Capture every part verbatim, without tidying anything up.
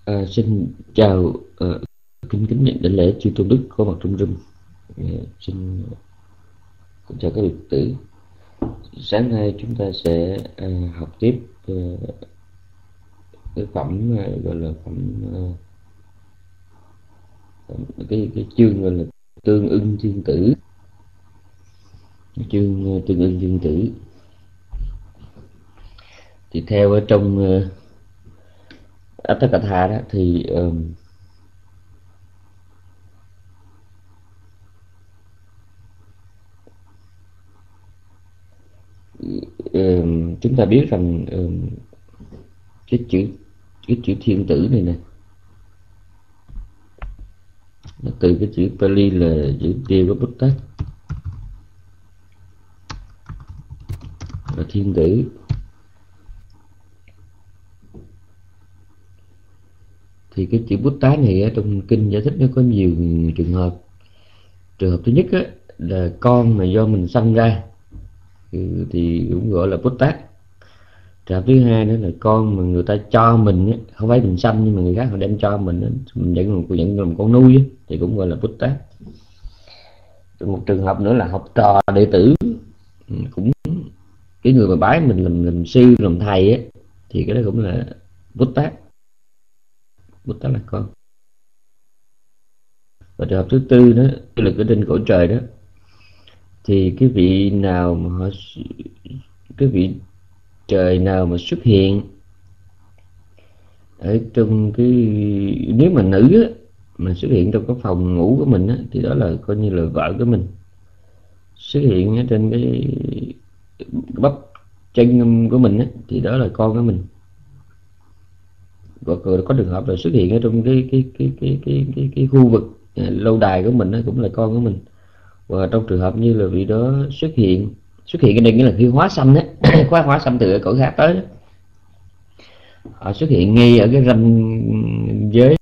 À, xin chào, uh, kính kính nhận đảnh lễ chư tôn đức có mặt trong room. Uh, xin chào các vị tử. Sáng nay chúng ta sẽ uh, học tiếp uh, cái phẩm uh, gọi là phẩm uh, cái cái chương gọi là tương ưng thiên tử, chương uh, tương ưng thiên tử. Thì theo ở trong uh, Atthakatha đó thì uh, uh, chúng ta biết rằng uh, cái chữ cái chữ thiên tử này nè, nó từ cái chữ Pali là chữ Devabutta là thiên tử. Thì cái chữ Buddha này ở trong kinh giải thích nó có nhiều trường hợp. Trường hợp thứ nhất á, là con mà do mình sanh ra thì cũng gọi là Buddha. Trường hợp thứ hai nữa là con mà người ta cho mình á, không phải mình sanh nhưng mà người khác họ đem cho mình á, mình vẫn vẫn làm con nuôi á, thì cũng gọi là Buddha. Một trường hợp nữa là học trò đệ tử, cũng cái người mà bái mình làm làm sư làm thầy á, thì cái đó cũng là Buddha. Buddha là con. Và trường hợp thứ tư đó, cái lực ở trên cõi trời đó, thì cái vị nào mà họ cái vị trời nào mà xuất hiện ở trong cái, nếu mà nữ á, mà xuất hiện trong cái phòng ngủ của mình á, thì đó là coi như là vợ của mình. Xuất hiện ở trên cái bắp chân của mình á, thì đó là con của mình. Có, có trường hợp là xuất hiện ở trong cái cái cái cái cái cái, cái khu vực lâu đài của mình đó, cũng là con của mình. Và trong trường hợp như là vị đó xuất hiện xuất hiện cái đây nghĩa là khi hóa sanh á, khóa hóa sanh từ cõi khác tới đó, họ xuất hiện ngay ở cái ranh giới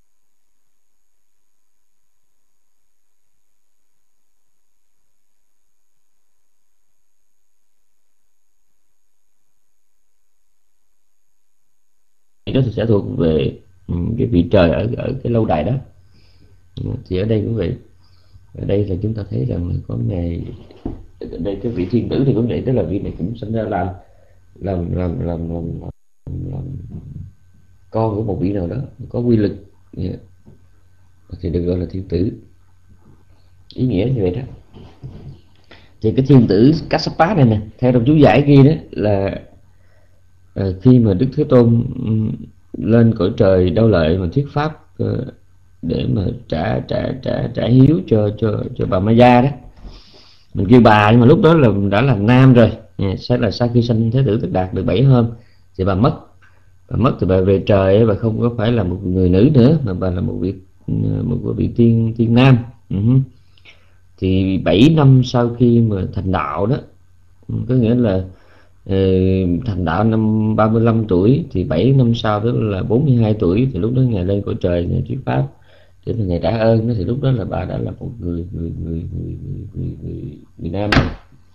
đó thì sẽ thuộc về cái vị trời ở ở cái lâu đài đó. Thì ở đây cũng vậy. Ở đây là chúng ta thấy rằng có ngày ở đây cái vị thiên tử thì cũng vậy, tức là vị này cũng sinh ra làm làm làm làm làm, làm, làm con của một vị nào đó có quy lực, yeah, thì được gọi là thiên tử. Ý nghĩa như vậy đó. Thì cái thiên tử Kassapa này nè, theo trong chú giải ghi đó là à, khi mà Đức Thế Tôn lên cõi trời Đau Lợi mà thuyết pháp uh, để mà trả trả trả trả hiếu cho cho cho bà Maya đó, mình kêu bà nhưng mà lúc đó là đã là nam rồi, sẽ là sau khi sanh Thế tử Tất Đạt được bảy hôm thì bà mất. Bà mất thì bà về trời, bà không có phải là một người nữ nữa mà bà là một vị một vị tiên tiên nam. Uh-huh. Thì bảy năm sau khi mà thành đạo đó, có nghĩa là uh, thành đạo năm ba mươi lăm tuổi, thì bảy năm sau đó là bốn mươi hai tuổi, thì lúc đó Ngài lên cõi trời Ngài thuyết pháp để mà Ngài trả ơn đó, thì lúc đó là bà đã là một người người người người người, người, người, người nam rồi.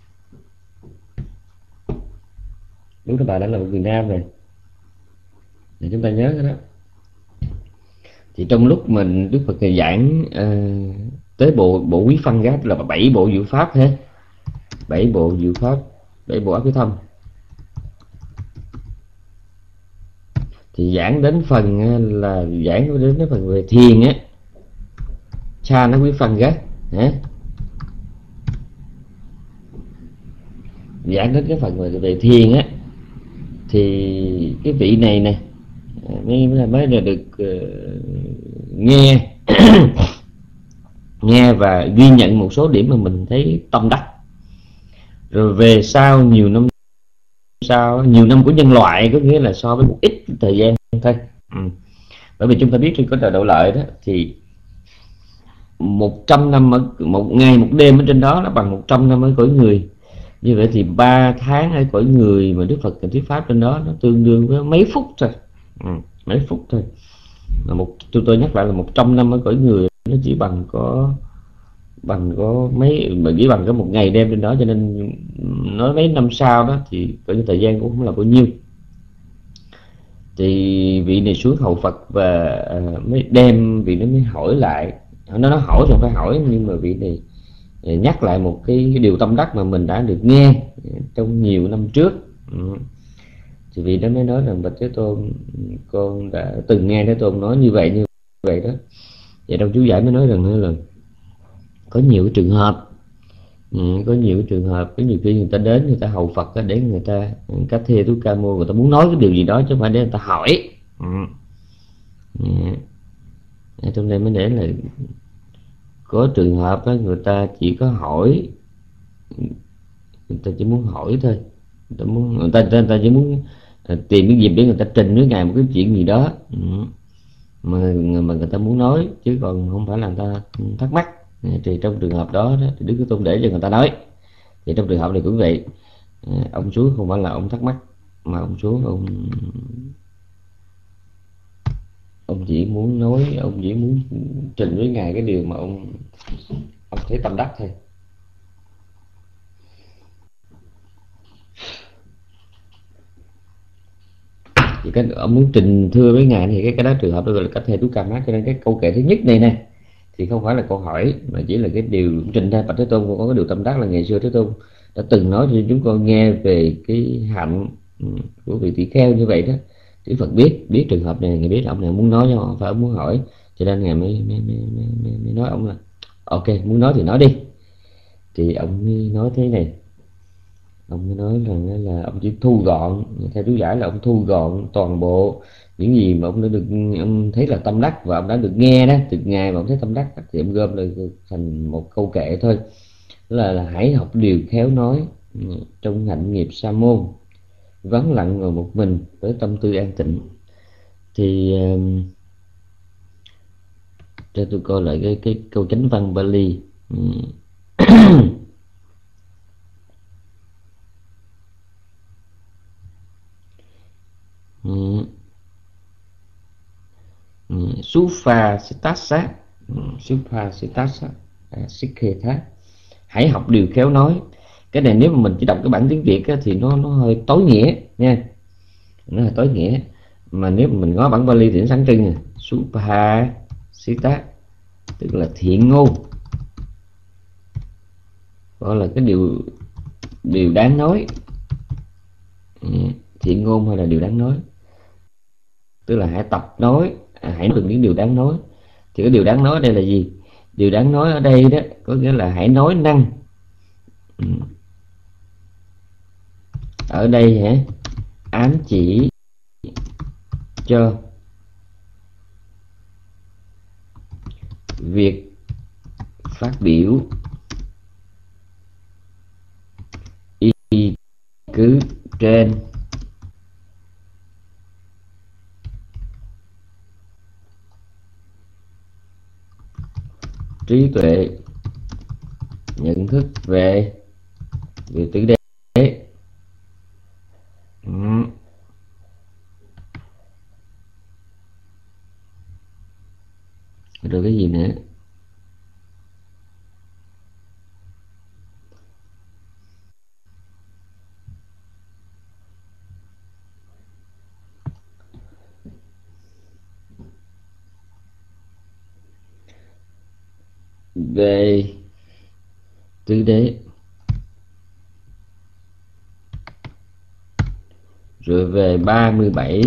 Lúc đó bà đã là một người nam rồi, để chúng ta nhớ cái đó. Thì trong lúc mình Đức Phật Ngài giảng uh, tới bộ bộ quý phân gác là bảy bộ diệu pháp hết, bảy bộ diệu pháp, bảy bộ áp cái thâm, thì giảng đến phần là giảng đến cái phần về thiền á, cha nó quý phân gác hả, giảng đến cái phần về, về thiền á, thì cái vị này nè mới mới là được uh, nghe nghe và ghi nhận một số điểm mà mình thấy tâm đắc. Rồi về sau nhiều năm sau, nhiều năm của nhân loại, có nghĩa là so với một ít thời gian thôi. Ừ. Bởi vì chúng ta biết trên cõi trời Đau Lợi đó thì một trăm năm ở một ngày một đêm ở trên đó nó bằng một trăm năm ở cõi người. Như vậy thì ba tháng ở cõi người mà Đức Phật thuyết pháp trên đó nó tương đương với mấy phút thôi. Ừ, mấy phút thôi. Là một, tôi tôi nhắc lại là một trăm năm ở cõi người nó chỉ bằng có bằng có mấy mà chỉ bằng có một ngày đêm trên đó, cho nên nói mấy năm sau đó thì có những thời gian cũng không là bao nhiêu. Thì vị này xuống hầu Phật và à, mới đem vị nó mới hỏi lại. Nó nó hỏi rồi phải hỏi, nhưng mà vị này nhắc lại một cái, cái điều tâm đắc mà mình đã được nghe trong nhiều năm trước. Ừ. Thì vị đó mới nói rằng bạch Thế Tôn, con đã từng nghe Thế Tôn nói như vậy như vậy đó. Vậy trong chú giải mới nói rằng là có nhiều cái trường hợp, ừ, có nhiều cái trường hợp, có nhiều khi người ta đến người ta hầu Phật đó, để người ta các thê tú ca mô, người ta muốn nói cái điều gì đó chứ không phải để người ta hỏi. Ừ. Ừ. Trong đây mới để là có trường hợp đó, người ta chỉ có hỏi, người ta chỉ muốn hỏi thôi, người ta muốn người ta, người ta, người ta chỉ muốn tìm cái dịp để người ta trình với ngài một cái chuyện gì đó. Ừ. mà mà người ta muốn nói, chứ còn không phải là người ta thắc mắc. Thì trong trường hợp đó, đó thì Đức Thế Tôn để cho người ta nói. Thì trong trường hợp này cũng vậy, ông xuống không phải là ông thắc mắc, mà ông xuống ông ông chỉ muốn nói, ông chỉ muốn trình với ngài cái điều mà ông ông thấy tâm đắc thôi. Thì cái ông muốn trình thưa với ngài thì cái cái đó trường hợp đó gọi là cách thề tú ca mát. Cho nên cái câu kệ thứ nhất này nè thì không phải là câu hỏi, mà chỉ là cái điều trình ra. Bạch Thế Tôn có cái điều tâm đắc là ngày xưa Thế Tôn đã từng nói cho chúng con nghe về cái hạnh của vị tỷ kheo như vậy đó. Đức Phật biết biết trường hợp này, ngài biết là ông này muốn nói, chứ không phải ông muốn hỏi. Cho nên ngài mới mới, mới, mới, mới nói ông là ok, muốn nói thì nói đi. Thì ông mới nói thế này, ông mới nói rằng là ông chỉ thu gọn, theo chú giải là ông thu gọn toàn bộ những gì mà ông đã được, ông thấy là tâm đắc và ông đã được nghe đó từ ngài mà ông thấy tâm đắc, thì ông gom lại thành một câu kệ thôi. Đó là, là hãy học điều khéo nói trong hạnh nghiệp sa môn, vắng lặng ngồi một mình với tâm tư an tịnh. Thì um, cho tôi coi lại cái cái câu chánh văn Bali. Sufa Sitasa, Sufa Sitasa Sikhetha, hãy học điều khéo nói. Cái này nếu mà mình chỉ đọc cái bản tiếng Việt á, thì nó nó hơi tối nghĩa nha, nó hơi tối nghĩa. Mà nếu mà mình có bản Bali thì nó sáng trưng. Supa Sita tức là thiện ngôn, gọi là cái điều điều đáng nói. Thiện ngôn hay là điều đáng nói, tức là hãy tập nói, hãy nói được những điều đáng nói. Thì cái điều đáng nói ở đây là gì? Điều đáng nói ở đây đó có nghĩa là hãy nói năng. Ở đây hả, ám chỉ cho việc phát biểu ý cứ trên trí tuệ nhận thức về về tứ đế. Ừ. Rồi cái gì nữa? Về tứ đế, rồi về ba mươi bảy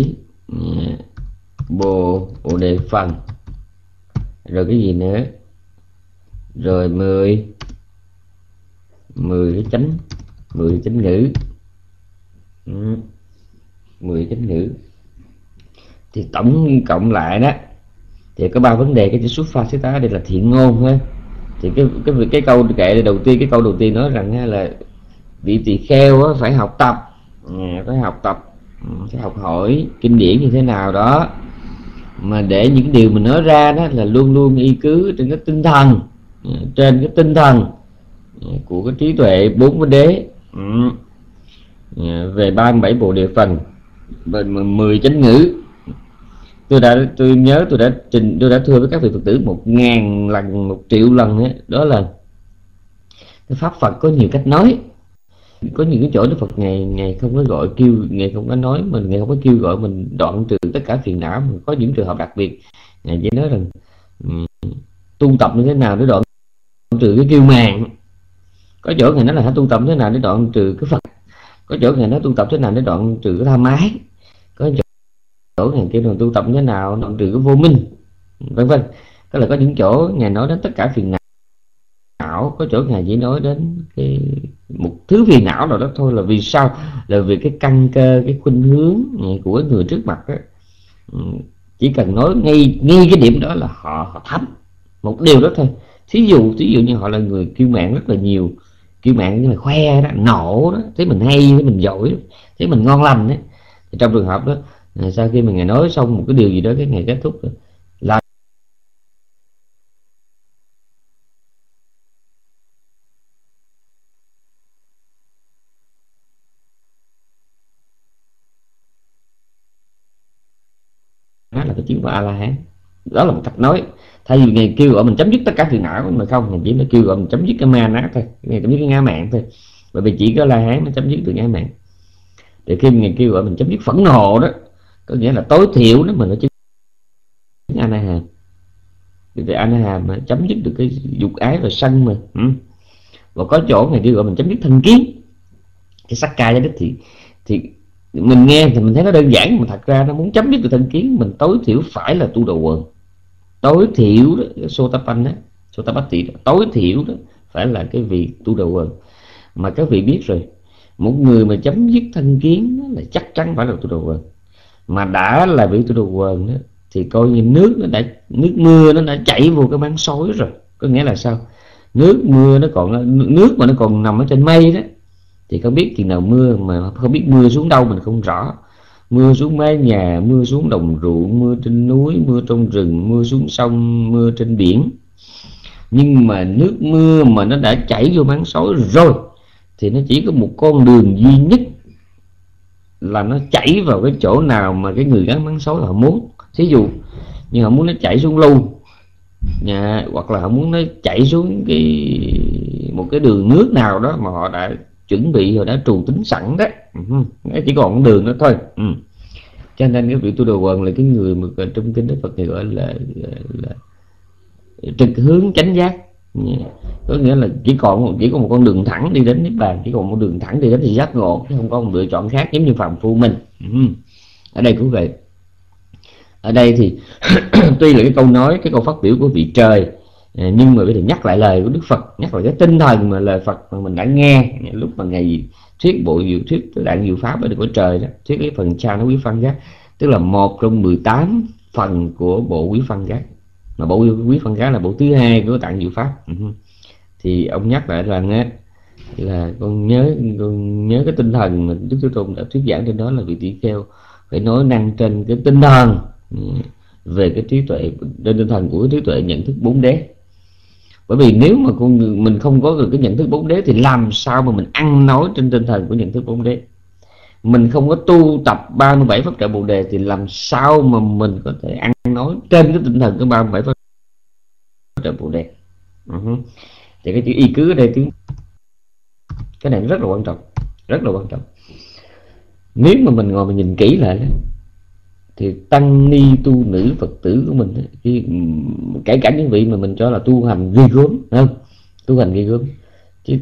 bồ bồ đề phần, rồi cái gì nữa? Rồi mười mười cái chánh mười cái chánh ngữ. Ừ. mười chánh ngữ thì tổng cộng lại đó thì có ba vấn đề. Cái chữ xuất phát xứ tá đây là thiện ngôn ha. Thì cái cái cái câu kệ đầu tiên, cái câu đầu tiên nói rằng là vị tỳ kheo phải học tập, phải học tập phải học hỏi kinh điển như thế nào đó, mà để những điều mình nói ra đó là luôn luôn y cứ trên cái tinh thần, trên cái tinh thần của cái trí tuệ bốn vấn đế. Ừ. Về ba mươi bảy bộ đề phần, về mười chánh ngữ. Tôi đã tôi nhớ tôi đã trình tôi đã thưa với các vị Phật tử một ngàn lần, một triệu lần ấy, đó là cái pháp Phật có nhiều cách nói. có những cái chỗ Đức Phật ngày ngày không có gọi kêu, ngày không có nói mình, ngày không có kêu gọi mình đoạn trừ tất cả phiền não. Mà có những trường hợp đặc biệt ngày chỉ nói rằng um, tu tập như thế nào để đoạn trừ cái kiêu mạn. Có chỗ ngày nói là hãy tu tập thế nào để đoạn trừ cái Phật. Có chỗ ngày nói tu tập thế nào để đoạn trừ cái tham ái. Có chỗ ngày kêu là tu tập thế nào đoạn trừ cái vô minh, vân vân. Tức là có những chỗ ngày nói đến tất cả phiền não, có chỗ ngày chỉ nói đến cái một thứ phiền não nào đó thôi. Là vì sao? Là vì cái căn cơ, cái khuynh hướng của người trước mặt đó, chỉ cần nói ngay ngay cái điểm đó là họ họ thấm một điều đó thôi. Thí dụ thí dụ như họ là người kiêu mạn rất là nhiều, kiêu mạn như là khoe đó, nổ đó, thấy mình hay, thấy mình giỏi, thấy mình ngon lành đấy. Thì trong trường hợp đó, sau khi mà ngày nói xong một cái điều gì đó, cái ngày kết thúc rồi, là đó là cái chuyến của A La Hán. Đó là một cách nói. Thay vì ngày kêu gọi mình chấm dứt tất cả phiền não, mà không, mình chỉ nó kêu gọi mình chấm dứt cái ma nát thôi, ngày chấm dứt cái ngã mạn thôi. Bởi vì chỉ có La Hán mới chấm dứt được ngã mạn. Để khi ngày kêu gọi mình chấm dứt phẫn nộ đó, có nghĩa là tối thiểu đó mình nó chứng A Na Hàm. Vì A Na Hàm mà chấm dứt được cái dục ái và sân mà. Ừ. Và có chỗ ngày kêu gọi mình chấm dứt thân kiến, cái sắc ca đích, thì thì mình nghe thì mình thấy nó đơn giản, mà thật ra nó muốn chấm dứt được thân kiến, mình tối thiểu phải là tu đầu quần. Tối thiểu đó, Sotapan đó, Sotapatti đó, tối thiểu đó phải là cái vị tu đầu quần. Mà các vị biết rồi, một người mà chấm dứt thân kiến đó là chắc chắn phải là tu đầu quần. Mà đã là vị tu đầu quần đó, thì coi như nước nó đã nước mưa nó đã chảy vô cái máng sói rồi. Có nghĩa là sao? Nước mưa nó còn nước mà nó còn nằm ở trên mây đó, thì không biết chừng nào mưa, mà không biết mưa xuống đâu mình không rõ. Mưa xuống mái nhà, mưa xuống đồng ruộng, mưa trên núi, mưa trong rừng, mưa xuống sông, mưa trên biển. Nhưng mà nước mưa mà nó đã chảy vô máng sói rồi, thì nó chỉ có một con đường duy nhất, là nó chảy vào cái chỗ nào mà cái người gắn máng sói họ muốn. Thí dụ như họ muốn nó chảy xuống lu nhà, hoặc là họ muốn nó chảy xuống cái một cái đường nước nào đó mà họ đã chuẩn bị, họ đã trù tính sẵn đó. Nó chỉ còn con đường đó thôi. Ừ. Cho nên cái vị tu đồ quần là cái người mà trong kinh Đức Phật này gọi là, là, là trực hướng chánh giác. Có nghĩa là chỉ còn chỉ có một con đường thẳng đi đến niết bàn, chỉ còn một đường thẳng đi đến thì giác ngộ, chứ không có một lựa chọn khác giống như phàm phu mình. Ừ. Ở đây cũng vậy. Ở đây thì tuy là cái câu nói, cái câu phát biểu của vị trời, nhưng mà bây giờ nhắc lại lời của Đức Phật, nhắc lại cái tinh thần mà lời Phật mà mình đã nghe lúc mà ngày thuyết bộ diệu thuyết đại diệu pháp ở được của trời đó, thuyết cái phần cha nó quý phân giác, tức là một trong mười tám phần của bộ quý phân giác, mà bộ quý phân giác là bộ thứ hai của tạng diệu pháp. Thì ông nhắc lại rằng á, là con nhớ con nhớ cái tinh thần mà Đức Thế Tôn đã thuyết giảng trên đó, là vị tỷ kheo phải nói năng trên cái tinh thần về cái trí tuệ, trên tinh thần của trí tuệ nhận thức bốn đế. Bởi vì nếu mà con người mình không có được cái nhận thức bốn đế, thì làm sao mà mình ăn nói trên tinh thần của nhận thức bốn đế? Mình không có tu tập ba mươi bảy pháp trợ bồ đề, thì làm sao mà mình có thể ăn nói trên cái tinh thần của ba mươi bảy pháp trợ bồ đề? Uh-huh. Thì cái chữ y cứ ở đây, tiếng cái này rất là quan trọng, rất là quan trọng. Nếu mà mình ngồi mình nhìn kỹ lại đó, thì tăng ni tu nữ Phật tử của mình, khi kể cả những vị mà mình cho là tu hành ghi gớm, không tu hành ghi gớm, chứ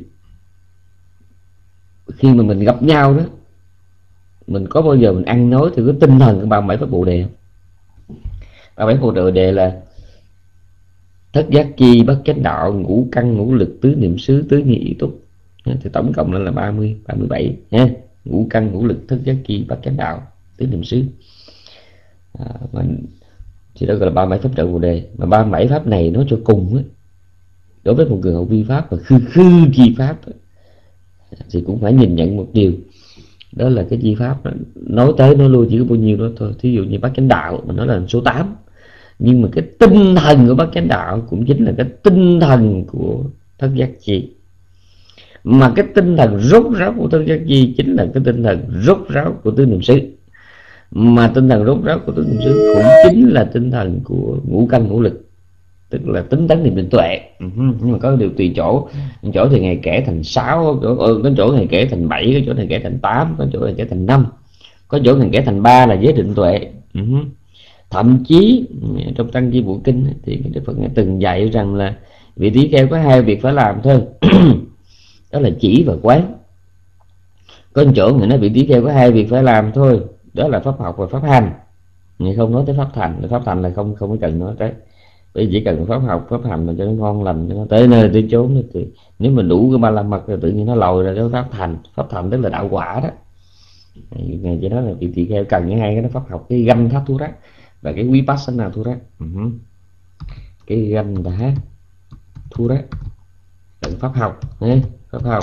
khi mà mình gặp nhau đó, mình có bao giờ mình ăn nói theo cái tinh thần của ba mươi bảy pháp bồ đề không? ba mươi bảy pháp bồ đề là thất giác chi, bất chánh đạo, ngũ căn, ngũ lực, tứ niệm xứ, tứ nghi ý túc, thì tổng cộng lên là ba mươi, ba mươi bảy ha. Ngũ căn, ngũ lực, thất giác chi, bất chánh đạo, tứ niệm xứ. À, mà, thì đó gọi là ba mươi bảy pháp trợ bồ đề. Mà ba mươi bảy pháp này nói cho cùng á, đối với một người hậu vi pháp và khư khư chi pháp á, thì cũng phải nhìn nhận một điều, đó là cái chi pháp đó, nói tới nói lui chỉ có bao nhiêu đó thôi. Thí dụ như bát chánh đạo mình nói là số tám, nhưng mà cái tinh thần của bát chánh đạo cũng chính là cái tinh thần của thất giác chi. Mà cái tinh thần rốt ráo của thất giác chi chính là cái tinh thần rốt ráo của tứ niệm xứ. Mà tinh thần rốt ráo của tứ niệm xứ cũng chính là tinh thần của ngũ căn ngũ lực. tức là tính tấn niệm định tuệ. Uh-huh. Nhưng mà có điều tùy chỗ, chỗ thì ngày kể thành sáu, có chỗ ngày kể thành bảy, có chỗ này kể thành tám, có chỗ này kể thành năm, có chỗ ngày kể thành ba là giới định tuệ. Uh-huh. Thậm chí trong Tăng Chi Bộ Kinh thì Đức Phật từng dạy rằng là vị tỷ kheo có hai việc phải làm thôi. Đó là chỉ và quán. Có một chỗ người nói vị tỷ kheo có hai việc phải làm thôi, đó là pháp học và pháp hành. Người không nói tới pháp thành, pháp thành là không không có cần nói tới, bởi vì chỉ cần pháp học pháp hành là cho nó ngon lành, cho nó tới nơi tới chốn. Thì nếu mình đủ cái ba la mật thì tự nhiên nó lòi ra cái pháp thành. Pháp thành tức là đạo quả đó. Ngày cho đó là vị tỷ kheo cần cái hai cái đó, pháp học, cái ganh thắt thu rác và cái vipassana thu rác. Uh-huh. Cái ganh đá thu rác là pháp học, đấy, pháp học.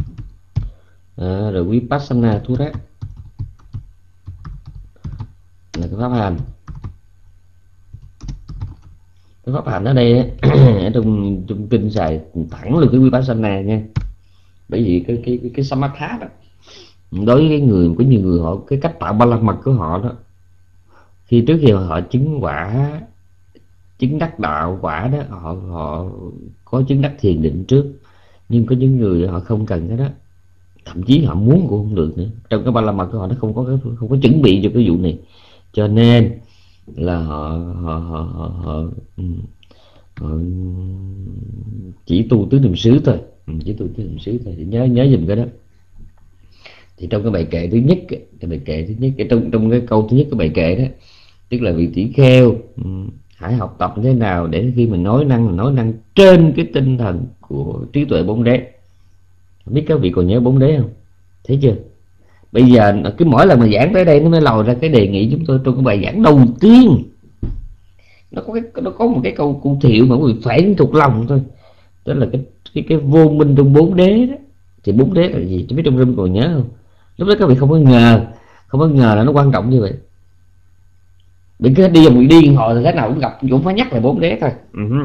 À, rồi vipassana thu rác là cái pháp hành. Cái pháp hành ở đây ở trong trong kinh xài thẳng luôn cái vipassana nha, bởi vì cái cái cái, cái samatha đó, đối với cái người có nhiều người họ cái cách tạo ba la mật của họ đó, khi trước khi họ chứng quả, chứng đắc đạo quả đó, họ họ có chứng đắc thiền định trước. Nhưng có những người họ không cần cái đó, thậm chí họ muốn cũng không được nữa. Trong cái ba la mật của họ nó không có cái, không có chuẩn bị cho cái vụ này, cho nên là họ họ họ, họ, họ, họ chỉ tu tứ niệm xứ thôi, chỉ tu tứ niệm xứ thôi. Thì nhớ nhớ dùm cái đó. Thì trong cái bài kệ thứ nhất, cái bài kệ thứ nhất, cái trong trong cái câu thứ nhất của bài kệ đó, tức là vị tỷ kheo hãy học tập thế nào để khi mình nói năng, nói năng trên cái tinh thần của trí tuệ bốn đế. Không biết các vị còn nhớ bốn đế không? Thấy chưa? Bây giờ cứ mỗi lần mà giảng tới đây nó mới lòi ra cái đề nghị chúng tôi trong cái bài giảng đầu tiên. Nó có cái nó có một cái câu cụ thiệu mà quý vị phải thuộc lòng thôi. Đó là cái cái cái vô minh trong bốn đế đó. Thì bốn đế là gì? Chứ biết trong rừng còn nhớ không? Lúc đó các vị không có ngờ, không có ngờ là nó quan trọng như vậy. Đừng cứ đi vòng đi hồi thì thế nào cũng gặp, cũng phải nhắc lại bốn đế thôi. Uh-huh.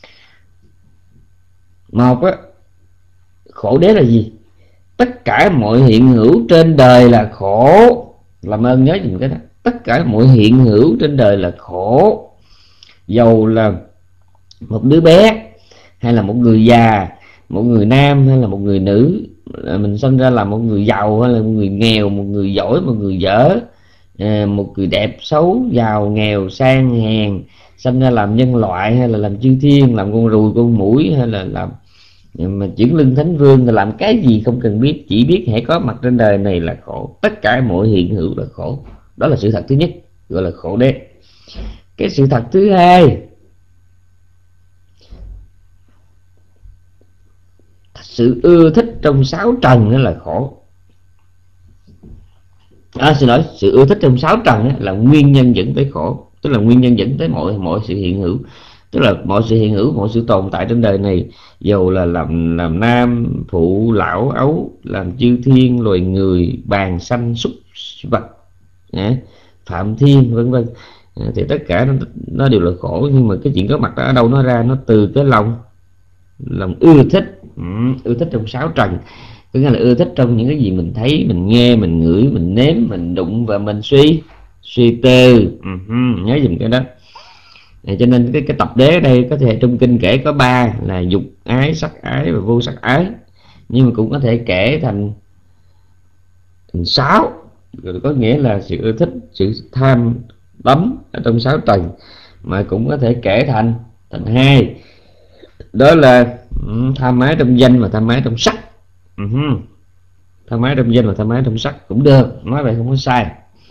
Một á, khổ đế là gì? Tất cả mọi hiện hữu trên đời là khổ. Làm ơn nhớ dùm cái đó. Tất cả mọi hiện hữu trên đời là khổ. Dầu là một đứa bé, hay là một người già, một người nam hay là một người nữ, mình sinh ra là một người giàu hay là một người nghèo, một người giỏi, một người dở, một người đẹp xấu, giàu nghèo, sang hèn, sinh ra làm nhân loại hay là làm chư thiên, làm con ruồi con muỗi hay là làm mà chuyển lưng thánh vương, làm cái gì không cần biết, chỉ biết hãy có mặt trên đời này là khổ. Tất cả mọi hiện hữu là khổ. Đó là sự thật thứ nhất, gọi là khổ đế. Cái sự thật thứ hai, sự ưa thích trong sáu trần đó là khổ. À, xin lỗi, sự ưa thích trong sáu trần là nguyên nhân dẫn tới khổ, tức là nguyên nhân dẫn tới mọi mọi sự hiện hữu. Tức là mọi sự hiện hữu, mọi sự tồn tại trên đời này, dầu là làm làm nam phụ lão ấu, làm chư thiên, loài người, bàn sanh, súc vật, phạm thiên, vân vân, thì tất cả nó, nó đều là khổ. Nhưng mà cái chuyện có mặt đó ở đâu nó ra? Nó từ cái lòng lòng ưa thích. Ừ, ưa thích trong sáu trần, có nghĩa là ưa thích trong những cái gì mình thấy, mình nghe, mình ngửi, mình nếm, mình đụng và mình suy suy tư. Uh-huh, nhớ dùm cái đó. Để cho nên cái cái tập đế ở đây có thể trong kinh kể có ba là dục ái, sắc ái và vô sắc ái, nhưng mà cũng có thể kể thành thành sáu, có nghĩa là sự ưa thích, sự tham đắm ở trong sáu trần, mà cũng có thể kể thành thành hai, đó là tham ái trong danh và tham ái trong sắc. Uh-huh. Tham ái trong danh và tham ái trong sắc cũng được, nói vậy không có sai.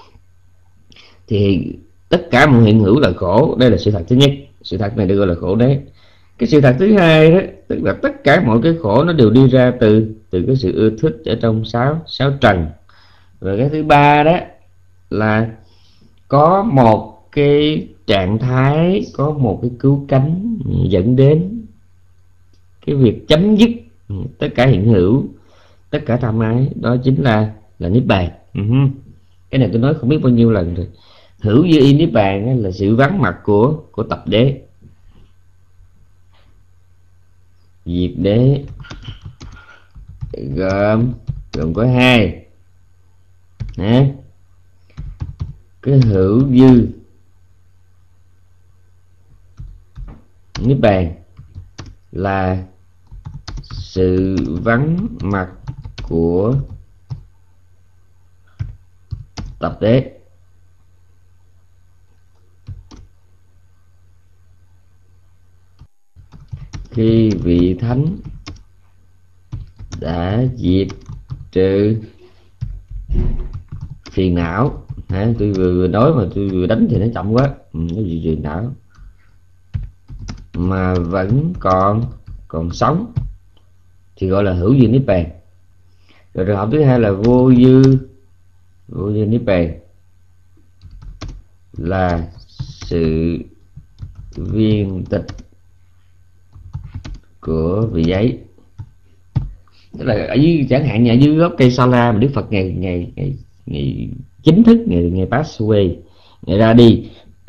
Thì tất cả mọi hiện hữu là khổ, đây là sự thật thứ nhất. Sự thật này được gọi là khổ đế. Cái sự thật thứ hai đó, tức là tất cả mọi cái khổ nó đều đi ra từ từ cái sự ưa thích ở trong sáu sáu trần. Và cái thứ ba đó là có một cái trạng thái, có một cái cứu cánh dẫn đến cái việc chấm dứt tất cả hiện hữu, tất cả tham ái, đó chính là là niết bàn. Uh-huh. Cái này tôi nói không biết bao nhiêu lần rồi. Hữu như y niết bàn là sự vắng mặt của của tập đế. Diệt đế gồm gồm có hai. Nè, cái hữu dư niết bàn là sự vắng mặt của tập đế. Khi vị thánh đã diệt trừ phiền não, ha, tôi vừa nói mà tôi vừa đánh thì nó chậm quá, ừ, nó diệt phiền não mà vẫn còn còn sống thì gọi là hữu dư niết bàn. Rồi trường hợp thứ hai là vô dư vô dư niết bàn là sự viên tịch của vị giấy. Tức là ở dưới, chẳng hạn như ở dưới gốc cây sa la mà Đức Phật ngày ngày ngày, ngày chính thức ngày ngày pass away, ngày ra đi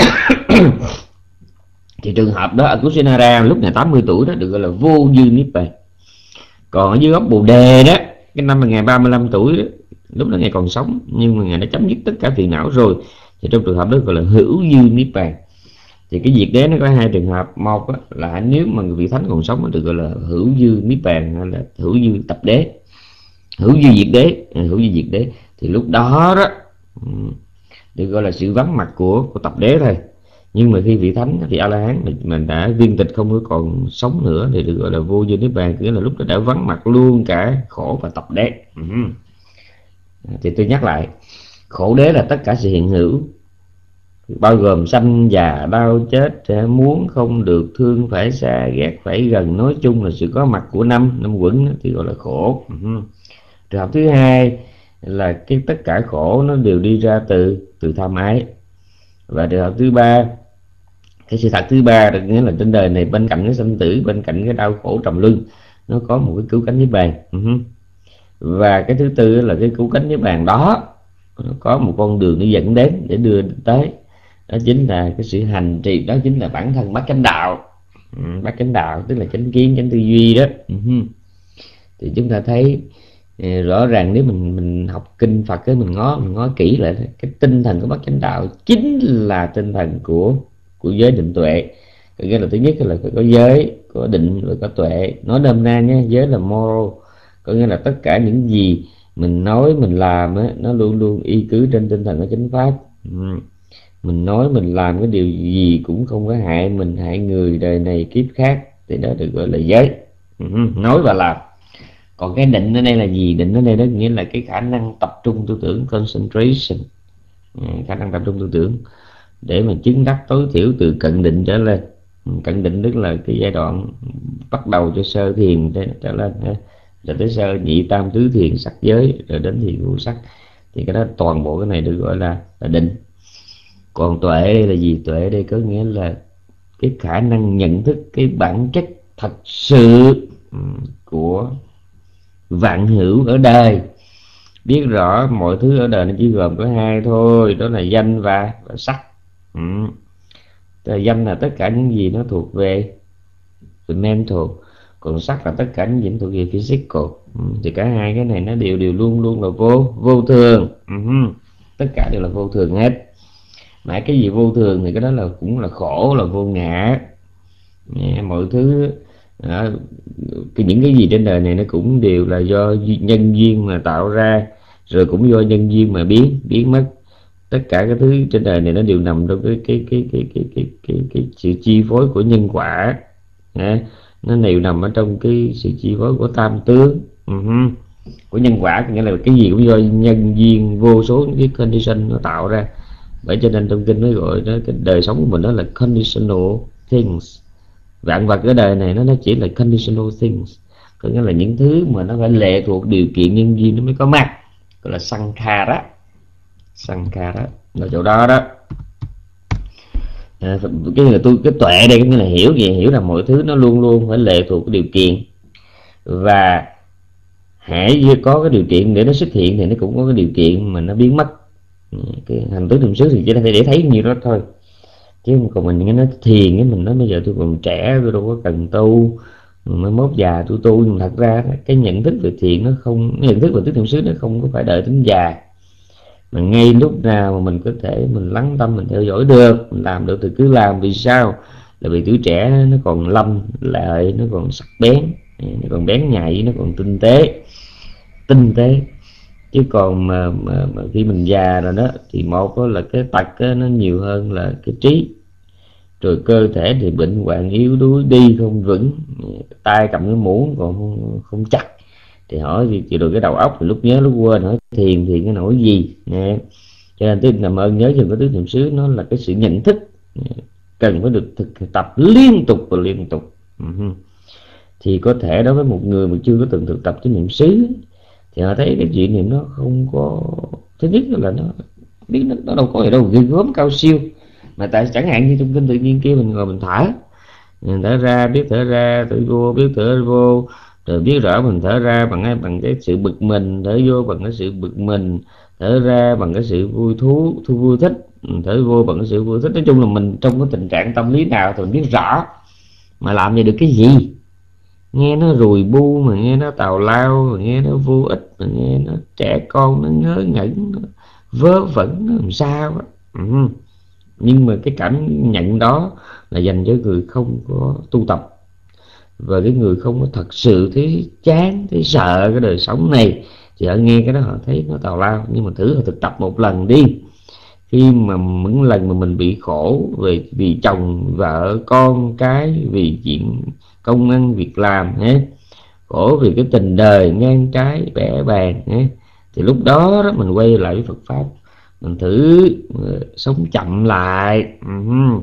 thì trường hợp đó ở Kusinara lúc ngày tám mươi tuổi đó được gọi là vô dư niết bàn. Còn ở dưới gốc Bồ Đề đó, cái năm mà ngày ba mươi lăm tuổi đó, lúc đó ngày còn sống nhưng mà ngày đã chấm dứt tất cả phiền não rồi, thì trong trường hợp đó gọi là hữu dư niết bàn. Thì cái diệt đế nó có hai trường hợp. Một á, là nếu mà vị thánh còn sống được gọi là hữu dư niết bàn, hay là hữu dư tập đế, hữu dư diệt đế, hữu dư diệt đế thì lúc đó đó được gọi là sự vắng mặt của của tập đế thôi. Nhưng mà khi vị thánh thì A La Hán mình, mình đã viên tịch không có còn sống nữa thì được gọi là vô dư niết bàn, nghĩa là lúc đó đã vắng mặt luôn cả khổ và tập đế. Uh-huh. Thì tôi nhắc lại, khổ đế là tất cả sự hiện hữu, bao gồm sanh già đau chết, muốn không được, thương phải xa, ghét phải gần, nói chung là sự có mặt của năm năm quẩn thì gọi là khổ. Uh-huh. Trường hợp thứ hai là cái tất cả khổ nó đều đi ra từ từ tham ái. Và trường hợp thứ ba, cái sự thật thứ ba là nghĩa là trên đời này bên cạnh cái sinh tử, bên cạnh cái đau khổ trầm luân, nó có một cái cứu cánh niết bàn. Uh-huh. Và cái thứ tư là cái cứu cánh niết bàn đó nó có một con đường để dẫn đến, để đưa tới, đó chính là cái sự hành trì, đó chính là bản thân bát chánh đạo. Ừ, bát chánh đạo tức là chánh kiến, chánh tư duy đó. Uh-huh. Thì chúng ta thấy rõ ràng nếu mình mình học kinh Phật cái mình ngó mình ngó kỹ lại, cái tinh thần của bát chánh đạo chính là tinh thần của của giới định tuệ. Cái là thứ nhất là phải có giới, có định và có tuệ. Nói nôm na nhé, giới là moral, có nghĩa là tất cả những gì mình nói mình làm á, nó luôn luôn y cứ trên tinh thần của chánh pháp. Ừ. Mình nói mình làm cái điều gì cũng không có hại mình, hại người đời này kiếp khác, thì đó được gọi là giới. Ừ. Nói và làm. Còn cái định ở đây là gì? Định ở đây đó nghĩa là cái khả năng tập trung tư tưởng, concentration, khả năng tập trung tư tưởng để mà chứng đắc tối thiểu từ cận định trở lên. Cận định tức là cái giai đoạn bắt đầu cho sơ thiền trở lên, rồi tới sơ nhị tam tứ thiền sắc giới, rồi đến thiền vô sắc. Thì cái đó toàn bộ cái này được gọi là, là định. Còn tuệ đây là gì? Tuệ đây có nghĩa là cái khả năng nhận thức cái bản chất thật sự của vạn hữu ở đời, biết rõ mọi thứ ở đời nó chỉ gồm có hai thôi, đó là danh và, và sắc. Ừ. Là danh là tất cả những gì nó thuộc về, về mental, còn sắc là tất cả những gì nó thuộc về physical. Ừ. Thì cả hai cái này nó đều đều luôn luôn là vô vô thường. Ừ. Tất cả đều là vô thường hết. Mà cái gì vô thường thì cái đó là cũng là khổ, là vô ngã. Mọi thứ đó, những cái gì trên đời này nó cũng đều là do nhân duyên mà tạo ra, rồi cũng do nhân duyên mà biến biến mất. Tất cả các thứ trên đời này nó đều nằm trong cái cái cái cái cái cái cái, cái sự chi phối của nhân quả. À, nó đều nằm ở trong cái sự chi phối của tam tướng. Uh-huh. Của nhân quả, nghĩa là cái gì cũng do nhân duyên, vô số những cái condition nó tạo ra. Bởi cho nên trong kinh nó gọi đó, cái đời sống của mình đó là conditional things. Vạn vật ở đời này nó nó chỉ là conditional things, có nghĩa là những thứ mà nó phải lệ thuộc điều kiện nhân duyên nó mới có mặt, gọi là sankhara. Sankhara là chỗ đó đó. À, cái người tôi cái tuệ đây có nghĩa là hiểu gì? Hiểu là mọi thứ nó luôn luôn phải lệ thuộc cái điều kiện, và hãy có cái điều kiện để nó xuất hiện thì nó cũng có cái điều kiện mà nó biến mất. Cái hành tứ niệm xứ thì chỉ là để thấy nhiều đó thôi, chứ còn mình nghe nói thiền cái mình nói bây giờ tôi còn trẻ, tôi đâu có cần tu, mới mốt già tôi tu. Nhưng thật ra cái nhận thức về thiền nó không, nhận thức về tứ niệm xứ nó không có phải đợi đến già, mà ngay lúc nào mà mình có thể mình lắng tâm, mình theo dõi được, mình làm được thì cứ làm. Vì sao? là vì tuổi trẻ nó còn lâm lợi, nó còn sắc bén, nó còn bén nhạy, nó còn tinh tế tinh tế chứ còn mà, mà, mà khi mình già rồi đó thì một đó là cái tật đó, nó nhiều hơn là cái trí, rồi cơ thể thì bệnh hoạn yếu đuối, đi không vững, tay cầm cái muỗng còn không, không chắc, thì hỏi gì thì rồi cái đầu óc thì lúc nhớ lúc quên, hỏi thiền thì cái nổi gì nè. Cho nên tôi làm ơn nhớ dùm cái tứ niệm xứ, nó là cái sự nhận thức cần phải được thực tập liên tục và liên tục. Uh-huh. Thì có thể đối với một người mà chưa có từng thực tập tứ niệm xứ thì họ thấy cái chuyện này nó không có, thứ nhất là nó biết nó, nó đâu có gì đâu ghê gớm cao siêu, mà tại chẳng hạn như trong kinh tự nhiên kia mình ngồi mình thở, mình thở ra biết thở ra, thở vô biết thở vô, rồi biết rõ mình thở ra bằng cái bằng cái sự bực mình, thở vô bằng cái sự bực mình, thở ra bằng cái sự vui thú thu vui thích, thở vô bằng cái sự vui thích. Nói chung là mình trong cái tình trạng tâm lý nào thì mình biết rõ, mà làm gì được cái gì, nghe nó rùi bu, mà nghe nó tào lao, mà nghe nó vô ích, mà nghe nó trẻ con, nó ngớ ngẩn, nó vớ vẩn, nó làm sao á. Ừ. Nhưng mà cái cảm nhận đó là dành cho người không có tu tập, và cái người không có thật sự thấy chán, thấy sợ cái đời sống này, thì họ nghe cái đó họ thấy nó tào lao. Nhưng mà thử họ thực tập một lần đi, khi mà những lần mà mình bị khổ về vì chồng vợ con cái, vì chuyện công ăn việc làm nhé, khổ vì cái tình đời ngang trái bẻ bàng nhé, thì lúc đó, đó mình quay lại với Phật pháp, mình thử uh, sống chậm lại, uh-huh.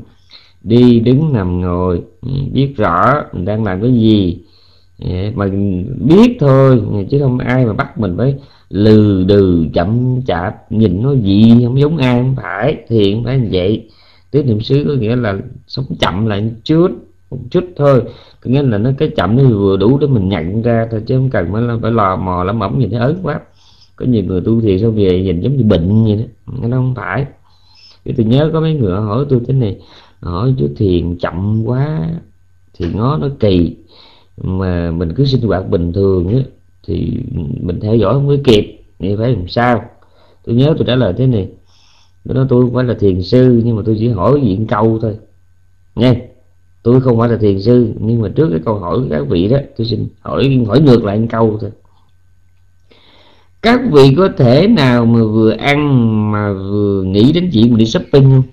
Đi đứng nằm ngồi biết rõ mình đang làm cái gì, yeah, mà biết thôi, chứ không ai mà bắt mình phải lừ đừ chậm chạp, nhìn nó gì không giống ai, không phải. Thiện phải như vậy. Tứ niệm xứ có nghĩa là sống chậm lại một chút một chút thôi, có nghĩa là nó cái chậm nó vừa đủ để mình nhận ra thôi, chứ không cần phải phải lò mò lắm mỏng nhìn thấy ớn quá. Có nhiều người tu thiền sau về nhìn giống như bệnh vậy đó, nó không phải. Thì tôi nhớ có mấy người hỏi tôi thế này, hỏi chứ thiền chậm quá thì ngó nó kỳ, mà mình cứ sinh hoạt bình thường á thì mình theo dõi không có kịp, thì phải làm sao? Tôi nhớ tôi trả lời thế này, tôi nói tôi không phải là thiền sư, nhưng mà tôi chỉ hỏi diện câu thôi nha. Tôi không phải là thiền sư, nhưng mà trước cái câu hỏi của các vị đó, tôi xin hỏi hỏi ngược lại một câu thôi. Các vị có thể nào mà vừa ăn mà vừa nghĩ đến chuyện mình đi shopping không?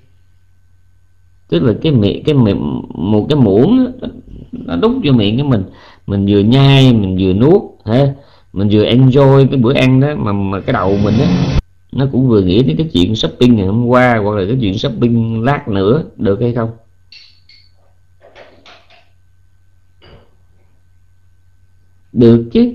Tức là cái miệng cái miệng một cái muỗng đó, nó đút vô miệng của mình, mình vừa nhai mình vừa nuốt ha, mình vừa enjoy cái bữa ăn đó, mà mà cái đầu mình á nó cũng vừa nghĩ đến cái chuyện shopping ngày hôm qua, hoặc là cái chuyện shopping lát nữa, được hay không? Được chứ.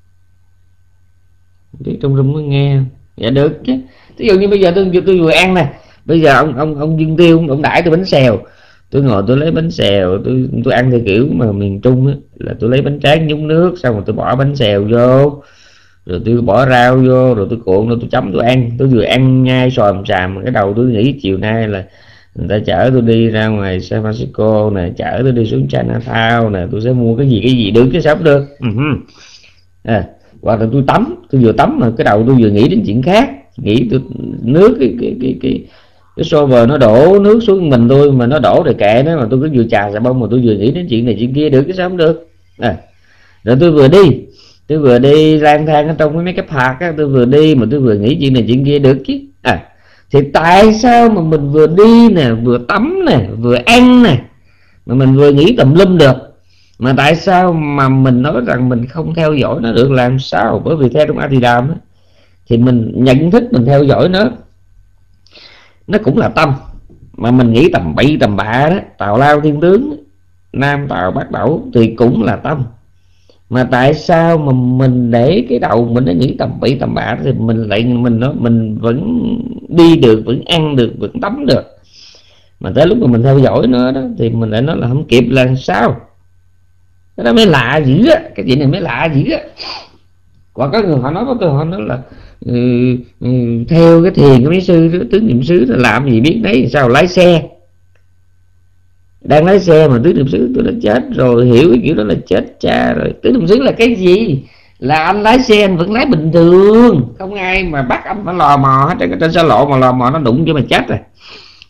Cái trong rung mới nghe. Dạ được chứ. Ví dụ như bây giờ tôi tôi vừa ăn nè, bây giờ ông ông ông Dương Tiêu ông đãi tôi bánh xèo, tôi ngồi tôi lấy bánh xèo, tôi tôi ăn theo kiểu mà miền Trung á, là tôi lấy bánh tráng nhúng nước, xong rồi tôi bỏ bánh xèo vô, rồi tôi bỏ rau vô, rồi tôi cuộn, rồi tôi chấm tôi ăn. Tôi vừa ăn nhai xòm xàm, cái đầu tôi nghĩ chiều nay là người ta chở tôi đi ra ngoài San Francisco nè, chở tôi đi xuống Chinatown nè, tôi sẽ mua cái gì cái gì được chứ sao không được. Uh-huh. À, hoặc là tôi tắm, tôi vừa tắm mà cái đầu tôi vừa nghĩ đến chuyện khác, nghĩ tôi nước cái cái cái cái cái server nó đổ nước xuống mình tôi, mà nó đổ rồi kệ nó, mà tôi cứ vừa chà xà bông mà tôi vừa nghĩ đến chuyện này chuyện kia, được chứ sao không được. À, rồi tôi vừa đi tôi vừa đi lang thang ở trong mấy cái park á, tôi vừa đi mà tôi vừa nghĩ chuyện này chuyện kia, được chứ. À, thì tại sao mà mình vừa đi nè, vừa tắm nè, vừa ăn nè, mà mình vừa nghĩ tùm lum được, mà tại sao mà mình nói rằng mình không theo dõi nó được, làm sao? Bởi vì theo trong A Tỳ Đàm á, thì mình nhận thức mình theo dõi nó, nó cũng là tâm, mà mình nghĩ tầm bậy tầm bạ đó, tào lao thiên tướng, nam tào bắc đẩu thì cũng là tâm. Mà tại sao mà mình để cái đầu mình nó nghĩ tầm bậy tầm bạ thì mình lại mình nó mình vẫn đi được, vẫn ăn được, vẫn tắm được, mà tới lúc mà mình theo dõi nó đó thì mình lại nói là không kịp, là sao? Cái đó mới lạ dữ á, cái chuyện này mới lạ dữ á. Còn có người họ nói với tôi, họ nói là ừ, ừ, theo cái thiền của mấy sư tứ niệm xứ là làm gì biết đấy, sao lái xe, đang lái xe mà tứ niệm xứ tôi đã chết rồi, hiểu cái kiểu đó là chết cha rồi. Tứ niệm xứ là cái gì? Là anh lái xe anh vẫn lái bình thường, không ai mà bắt anh phải lò mò hết trên, trên xa lộ mà lò mò nó đụng cho mà chết rồi.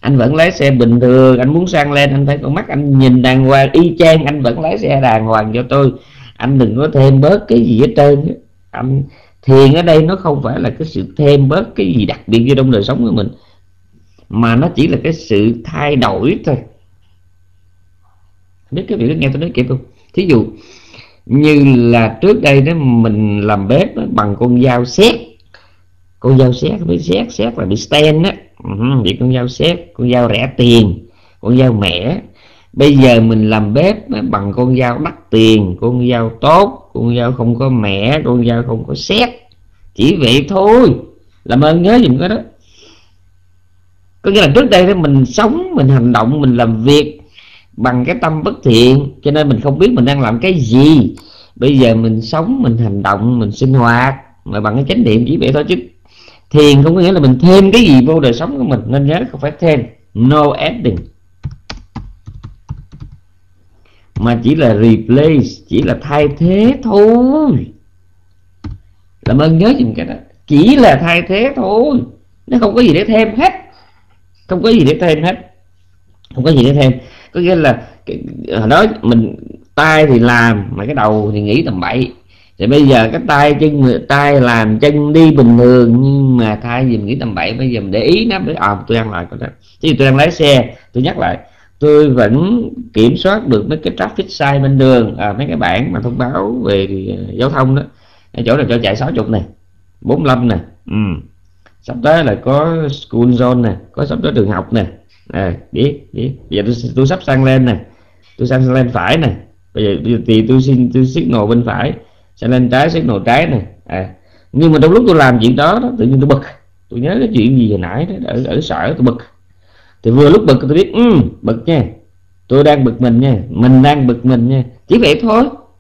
Anh vẫn lái xe bình thường, anh muốn sang lên anh phải con mắt anh nhìn đàng hoàng y chang, anh vẫn lái xe đàng hoàng cho tôi. Anh đừng có thêm bớt cái gì hết trơn. Anh thiền ở đây nó không phải là cái sự thêm bớt cái gì đặc biệt trong đời sống của mình, mà nó chỉ là cái sự thay đổi thôi. Biết cái việc nghe tôi nói kịp không? Thí dụ như là trước đây đó mình làm bếp đó, bằng con dao sét, con dao sét biết sét sét là bị stain á, bị con dao sét, con dao rẻ tiền, con dao mẻ. Bây giờ mình làm bếp đó, bằng con dao đắt tiền, con dao tốt, con dao không có mẻ, con dao không có sét. Chỉ vậy thôi, làm ơn nhớ dùm cái đó. Có nghĩa là trước đây đó mình sống, mình hành động, mình làm việc bằng cái tâm bất thiện, cho nên mình không biết mình đang làm cái gì. Bây giờ mình sống, mình hành động, mình sinh hoạt mà bằng cái chánh niệm, chỉ vậy thôi. Chứ thiền không có nghĩa là mình thêm cái gì vô đời sống của mình, nên nhớ không phải thêm, no adding, mà chỉ là replace, chỉ là thay thế thôi. Làm ơn nhớ dùm cái đó, chỉ là thay thế thôi, nó không có gì để thêm hết, không có gì để thêm hết, không có gì để thêm. Có nghĩa là hồi đó mình tay thì làm mà cái đầu thì nghĩ tầm bậy, thì bây giờ cái tay chân, tay làm chân đi bình thường, nhưng mà thay vì mình nghĩ tầm bậy, bây giờ mình để ý nó, để à, tôi đang lại cái đó. Chứ tôi đang lái xe, tôi nhắc lại, tôi vẫn kiểm soát được mấy cái traffic sign bên đường, à, mấy cái bảng mà thông báo về giao thông đó, cái chỗ này cho chạy sáu mươi này, bốn mươi lăm nè, ừ. Sắp tới là có school zone nè, có sắp tới trường học nè, à, biết biết. Bây giờ tôi, tôi sắp sang lên nè, tôi sang lên phải nè, bây giờ, bây giờ thì tôi xin tôi signal bên phải, sang lên trái signal trái nè, à. Nhưng mà trong lúc tôi làm chuyện đó, đó tự nhiên tôi bực, tôi nhớ cái chuyện gì hồi nãy đó, ở ở sở tôi bực. Thì vừa lúc bực tôi biết, um, bực nha, tôi đang bực mình nha, mình đang bực mình nha, chỉ vậy thôi,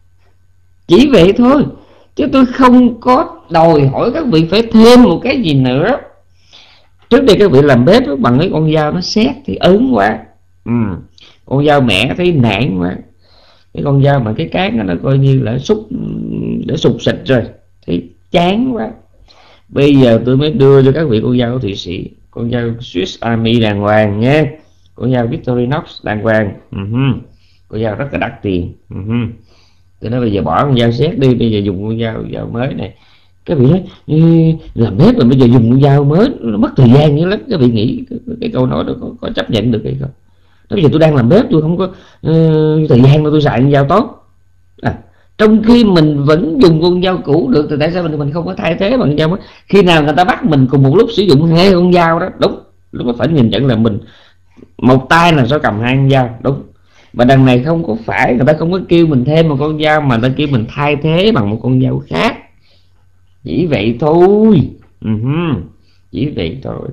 chỉ vậy thôi, chứ tôi không có đòi hỏi các vị phải thêm một cái gì nữa. Trước đây các vị làm bếp bằng cái con dao nó xét thì ớn quá, ừ. Con dao mẻ thấy nản quá, cái con dao mà cái cán nó coi như là xúc để sụp xịt rồi thì chán quá. Bây giờ tôi mới đưa cho các vị con dao của Thụy Sĩ, con dao Swiss Army đàng hoàng nha, con dao Victorinox đàng hoàng, uh-huh. Con dao rất là đắt tiền, uh-huh. Tôi nói bây giờ bỏ con dao xét đi, bây giờ dùng con dao dao mới này. Các vị nói làm bếp mà bây giờ dùng con dao mới nó mất thời gian như lắm. Các vị nghĩ cái, cái câu nói đó có, có chấp nhận được hay không? Bây giờ tôi đang làm bếp, tôi không có uh, thời gian mà tôi xài con dao tốt, à, trong khi mình vẫn dùng con dao cũ được, thì tại sao mình mình không có thay thế bằng con dao mới? Khi nào người ta bắt mình cùng một lúc sử dụng hai con dao đó, đúng, lúc đó phải nhìn nhận là mình một tay là sao cầm hai con dao, đúng. Mà đằng này không có phải, người ta không có kêu mình thêm một con dao, mà người ta kêu mình thay thế bằng một con dao khác, chỉ vậy thôi, uh-huh. Chỉ vậy thôi.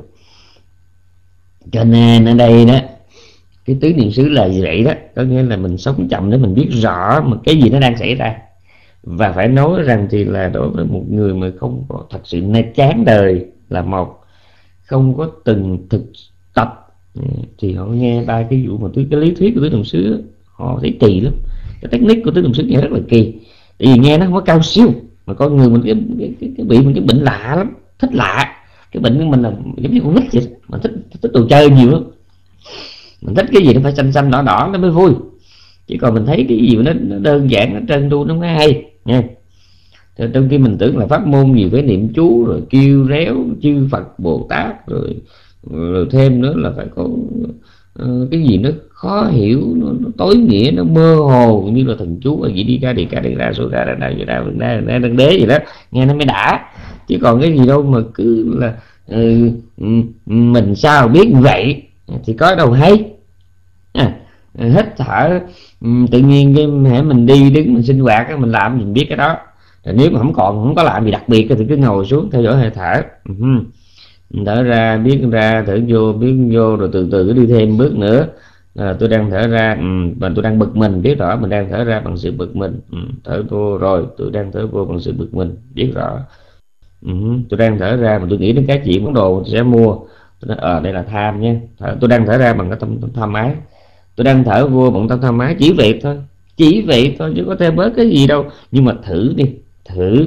Cho nên ở đây đó, cái tứ niệm xứ là gì vậy đó, có nghĩa là mình sống chậm để mình biết rõ một cái gì nó đang xảy ra. Và phải nói rằng thì là đối với một người mà không có thật sự nơi chán đời là một, không có từng thực tập, thì họ nghe ba cái vụ mà cái lý thuyết của tứ niệm xứ họ thấy kỳ lắm. Cái technique của tứ niệm xứ nghe rất là kỳ, tại vì nghe nó không có cao siêu, mà con người mình cái, cái, cái, cái bị một cái bệnh lạ lắm, thích lạ. Cái bệnh của mình là giống như con nít vậy, mà thích thích đồ chơi nhiều lắm. Mình thích cái gì nó phải xanh xanh đỏ đỏ nó mới vui, chứ còn mình thấy cái gì mà nó, nó đơn giản, nó trơn tru nó không hay nha. Thì trong khi mình tưởng là pháp môn gì phải niệm chú rồi kêu réo chư Phật Bồ Tát rồi, rồi thêm nữa là phải có uh, cái gì nó khó hiểu, nó, nó tối nghĩa, nó mơ hồ, như là thần chú gì đi ra đi ca đi ra số ra ra ra ra ra ra đăng đế gì đó, nghe nó mới đã. Chứ còn cái gì đâu mà cứ là uh, mình sao biết vậy thì có đâu hay. À, hít thở tự nhiên cái hãy mình đi đứng mình sinh hoạt mình làm mình biết cái đó. Rồi nếu mà không còn không có làm gì đặc biệt thì cứ ngồi xuống theo dõi hơi thở, uh-huh. Thở ra biết ra, thở vô biết vô, rồi từ từ cứ đi thêm bước nữa. À, tôi đang thở ra um, và tôi đang bực mình, biết rõ mình đang thở ra bằng sự bực mình. um, Thở vô rồi tôi đang thở vô bằng sự bực mình, biết rõ. uh-huh. Tôi đang thở ra mà tôi nghĩ đến cái chuyện món đồ tôi sẽ mua, tôi nói ờ à, đây là tham nhé. Tôi đang thở ra bằng cái tâm, tâm tham ái, tôi đang thở vô bằng tâm tham ái, chỉ vậy thôi, chỉ vậy thôi chứ có thêm bớt cái gì đâu. Nhưng mà thử đi, thử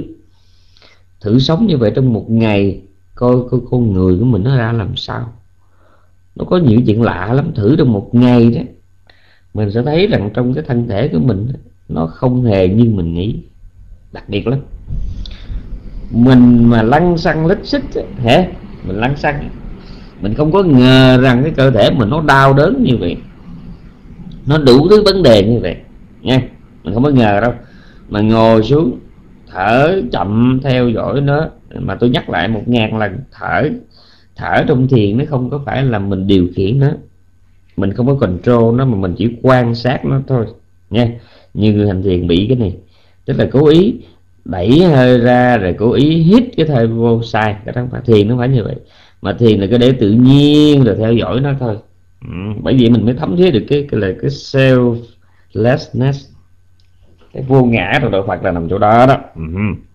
thử sống như vậy trong một ngày, coi coi con người của mình nó ra làm sao. nó có nhiều chuyện lạ lắm. Thử trong một ngày đó mình sẽ thấy rằng trong cái thân thể của mình nó không hề như mình nghĩ, đặc biệt lắm. Mình mà lăn xăng lít xích hả, mình lăn xăng, mình không có ngờ rằng cái cơ thể mình nó đau đớn như vậy, nó đủ thứ vấn đề như vậy nha. Mình không có ngờ đâu. Mà ngồi xuống thở chậm theo dõi nó. Mà tôi nhắc lại một ngàn lần, thở thở trong thiền nó không có phải là mình điều khiển nó, mình không có control nó, mà mình chỉ quan sát nó thôi nha. Như người hành thiền bị cái này, tức là cố ý đẩy hơi ra rồi cố ý hít cái hơi vô, sai. Cái đó phải thiền, nó phải như vậy. Mà thiền là cái để tự nhiên rồi theo dõi nó thôi. Ừ, bởi vậy mình mới thấm thía được cái, cái là cái selflessness, cái vô ngã trong đạo Phật là nằm chỗ đó đó. Ừ.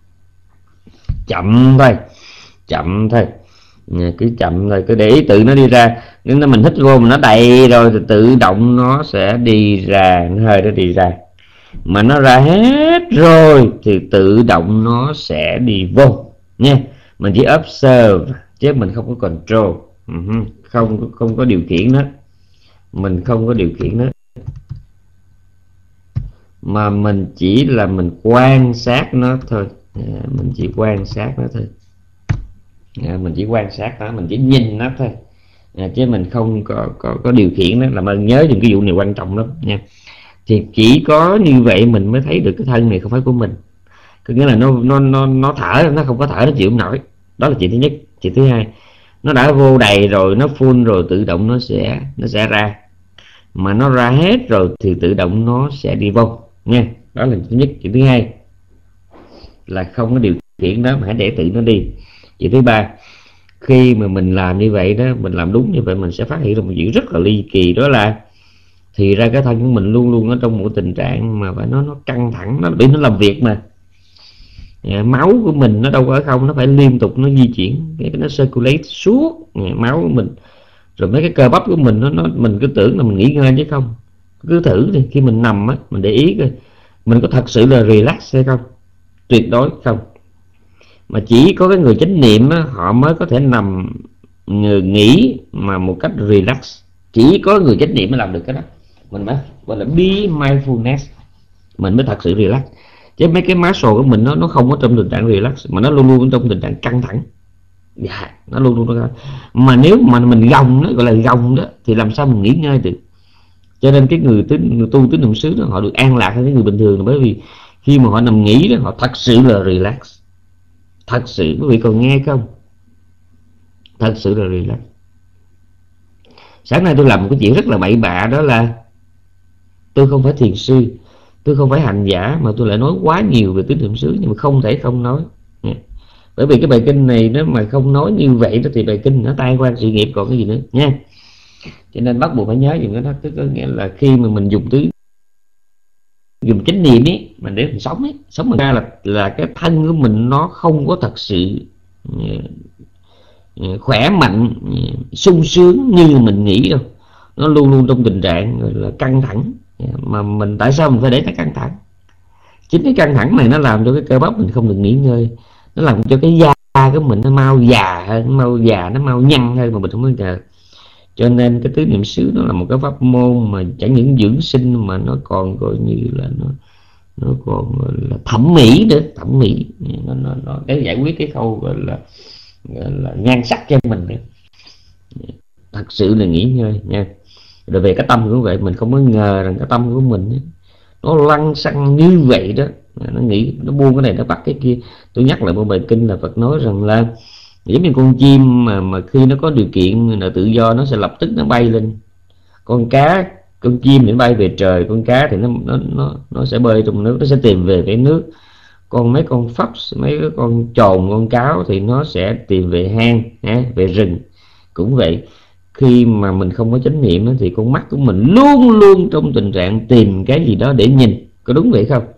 Chậm thôi, chậm thôi, cứ chậm thôi, cứ để ý tự nó đi ra. Nếu nó mình hít vô mà nó đầy rồi thì tự động nó sẽ đi ra, nó hơi nó đi ra. Mà nó ra hết rồi thì tự động nó sẽ đi vô nha. Mình chỉ observe chứ mình không có control. Uh-huh. không không có điều khiển nó, mình không có điều khiển nó, mà mình chỉ là mình quan sát nó thôi. À, mình chỉ quan sát nó thôi. À, mình chỉ quan sát nó, mình chỉ nhìn nó thôi. À, chứ mình không có, có có điều khiển nó. Làm ơn nhớ những cái vụ này quan trọng lắm nha. Thì chỉ có như vậy mình mới thấy được cái thân này không phải của mình. Có nghĩa là nó nó nó nó thở, nó không có thở nó chịu không nổi. Đó là chuyện thứ nhất. Chuyện thứ hai, nó đã vô đầy rồi, nó full rồi, tự động nó sẽ nó sẽ ra. Mà nó ra hết rồi thì tự động nó sẽ đi vô nha. Đó là chuyện thứ nhất. Chuyện thứ hai là không có điều khiển đó, mà hãy để tự nó đi. Chuyện thứ ba, khi mà mình làm như vậy đó, mình làm đúng như vậy, mình sẽ phát hiện ra một chuyện rất là ly kỳ. Đó là thì ra cái thân của mình luôn luôn ở trong một tình trạng mà phải nói nó căng thẳng, nó bị nó làm việc mà. À, máu của mình nó đâu có ở không, nó phải liên tục nó di chuyển, cái nó circulate suốt à, máu của mình. Rồi mấy cái cơ bắp của mình nó, nó mình cứ tưởng là mình nghỉ ngơi chứ không. Cứ thử đi, khi mình nằm á, mình để ý coi mình có thật sự là relax hay không. Tuyệt đối không. Mà chỉ có cái người chánh niệm á, họ mới có thể nằm nghỉ mà một cách relax. Chỉ có người chánh niệm mới làm được cái đó. Mình mới gọi là be mindfulness, mình mới thật sự relax. Chứ mấy cái muscle của mình nó nó không có trong tình trạng relax, mà nó luôn luôn trong tình trạng căng thẳng. Dạ, nó luôn luôn đó. Mà nếu mà mình gồng, nó gọi là gồng đó, thì làm sao mình nghỉ ngơi được. Cho nên cái người, tín, người tu tứ niệm xứ đó, họ được an lạc hơn cái người bình thường là bởi vì khi mà họ nằm nghỉ đó, họ thật sự là relax. Thật sự, quý vị còn nghe không? Thật sự là relax. Sáng nay tôi làm một cái chuyện rất là bậy bạ, đó là tôi không phải thiền sư, tôi không phải hành giả, mà tôi lại nói quá nhiều về tứ niệm xứ, nhưng mà không thể không nói. Bởi vì cái bài kinh này nó mà không nói như vậy đó thì bài kinh nó tai quan sự nghiệp còn cái gì nữa nha. Cho nên bắt buộc phải nhớ dùng cái đó. Tức có nghĩa là khi mà mình dùng tứ, dùng chánh niệm ấy, mình để mình sống ấy, sống mà ra là là cái thân của mình nó không có thật sự khỏe mạnh, sung sướng như mình nghĩ đâu. Nó luôn luôn trong tình trạng là căng thẳng. Mà mình tại sao mình phải để nó căng thẳng? Chính cái căng thẳng này nó làm cho cái cơ bắp mình không được nghỉ ngơi, nó làm cho cái da của mình nó mau già hơn, mau già nó mau nhăn hơn mà mình không có ngờ. Cho nên cái tứ niệm xứ nó là một cái pháp môn mà chẳng những dưỡng sinh mà nó còn gọi như là nó nó còn gọi là thẩm mỹ nữa, thẩm mỹ. Nó nó nó cái giải quyết cái khâu gọi là gọi là nhan sắc cho mình nữa. Thật sự là nghỉ ngơi nha. Rồi về cái tâm cũng vậy, mình không có ngờ rằng cái tâm của mình ấy, nó lăn xăng như vậy đó. Nó nghĩ, nó buông cái này, nó bắt cái kia. Tôi nhắc lại một bài kinh là Phật nói rằng là giống như con chim mà mà khi nó có điều kiện là tự do, nó sẽ lập tức nó bay lên. Con cá, con chim thì nó bay về trời, con cá thì nó nó nó nó sẽ bơi trong nước, nó sẽ tìm về cái nước. Còn mấy con fox, mấy cái con trồn, con cáo thì nó sẽ tìm về hang, về rừng. Cũng vậy, khi mà mình không có chánh niệm thì con mắt của mình luôn luôn trong tình trạng tìm cái gì đó để nhìn. Có đúng vậy không?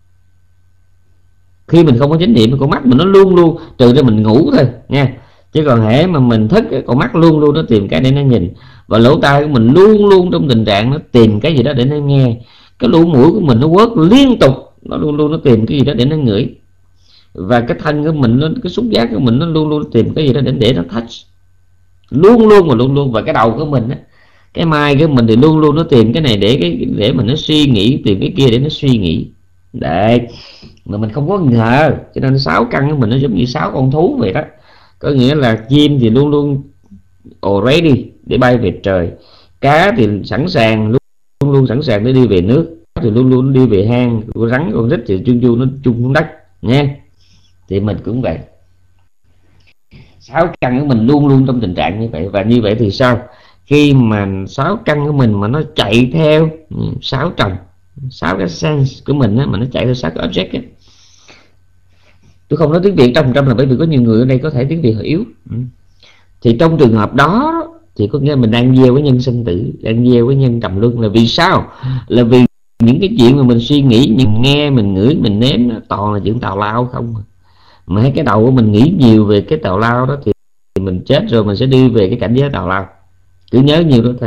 Khi mình không có chánh niệm, con mắt mình nó luôn luôn, trừ ra mình ngủ thôi nha, chứ còn hễ mà mình thức, con mắt luôn luôn nó tìm cái để nó nhìn. Và lỗ tai của mình luôn luôn trong tình trạng nó tìm cái gì đó để nó nghe. Cái lỗ mũi của mình nó quất liên tục, nó luôn luôn nó tìm cái gì đó để nó ngửi. Và cái thân của mình, nó, cái xúc giác của mình nó luôn luôn tìm cái gì đó để để nó touch. luôn luôn mà luôn luôn. Và cái đầu của mình á, cái mai của mình thì luôn luôn nó tìm cái này để cái để mình nó suy nghĩ, tìm cái kia để nó suy nghĩ. Đấy, mà mình không có ngờ, cho nên sáu căn của mình nó giống như sáu con thú vậy đó. Có nghĩa là chim thì luôn luôn already để bay về trời, cá thì sẵn sàng, luôn luôn sẵn sàng để đi về nước, thì luôn luôn đi về hang, con rắn con rít thì chung chu nó chung xuống đất nha. Thì mình cũng vậy, sáu căn của mình luôn luôn trong tình trạng như vậy. Và như vậy thì sao, khi mà sáu căn của mình mà nó chạy theo sáu trần, sáu cái sense của mình á, mà nó chạy theo sáu cái object á. Tôi không nói tiếng Việt trăm phần trăm là bởi vì có nhiều người ở đây có thể tiếng Việt họ yếu. Thì trong trường hợp đó thì có nghĩa mình đang gieo cái nhân sinh tử, đang gieo cái nhân trầm luân. Là vì sao? Là vì những cái chuyện mà mình suy nghĩ, mình nghe, mình ngửi, mình nếm toàn là chuyện tào lao không. Mà cái đầu của mình nghĩ nhiều về cái tào lao đó thì mình chết rồi mình sẽ đi về cái cảnh giới tào lao. Cứ nhớ nhiều đó thôi.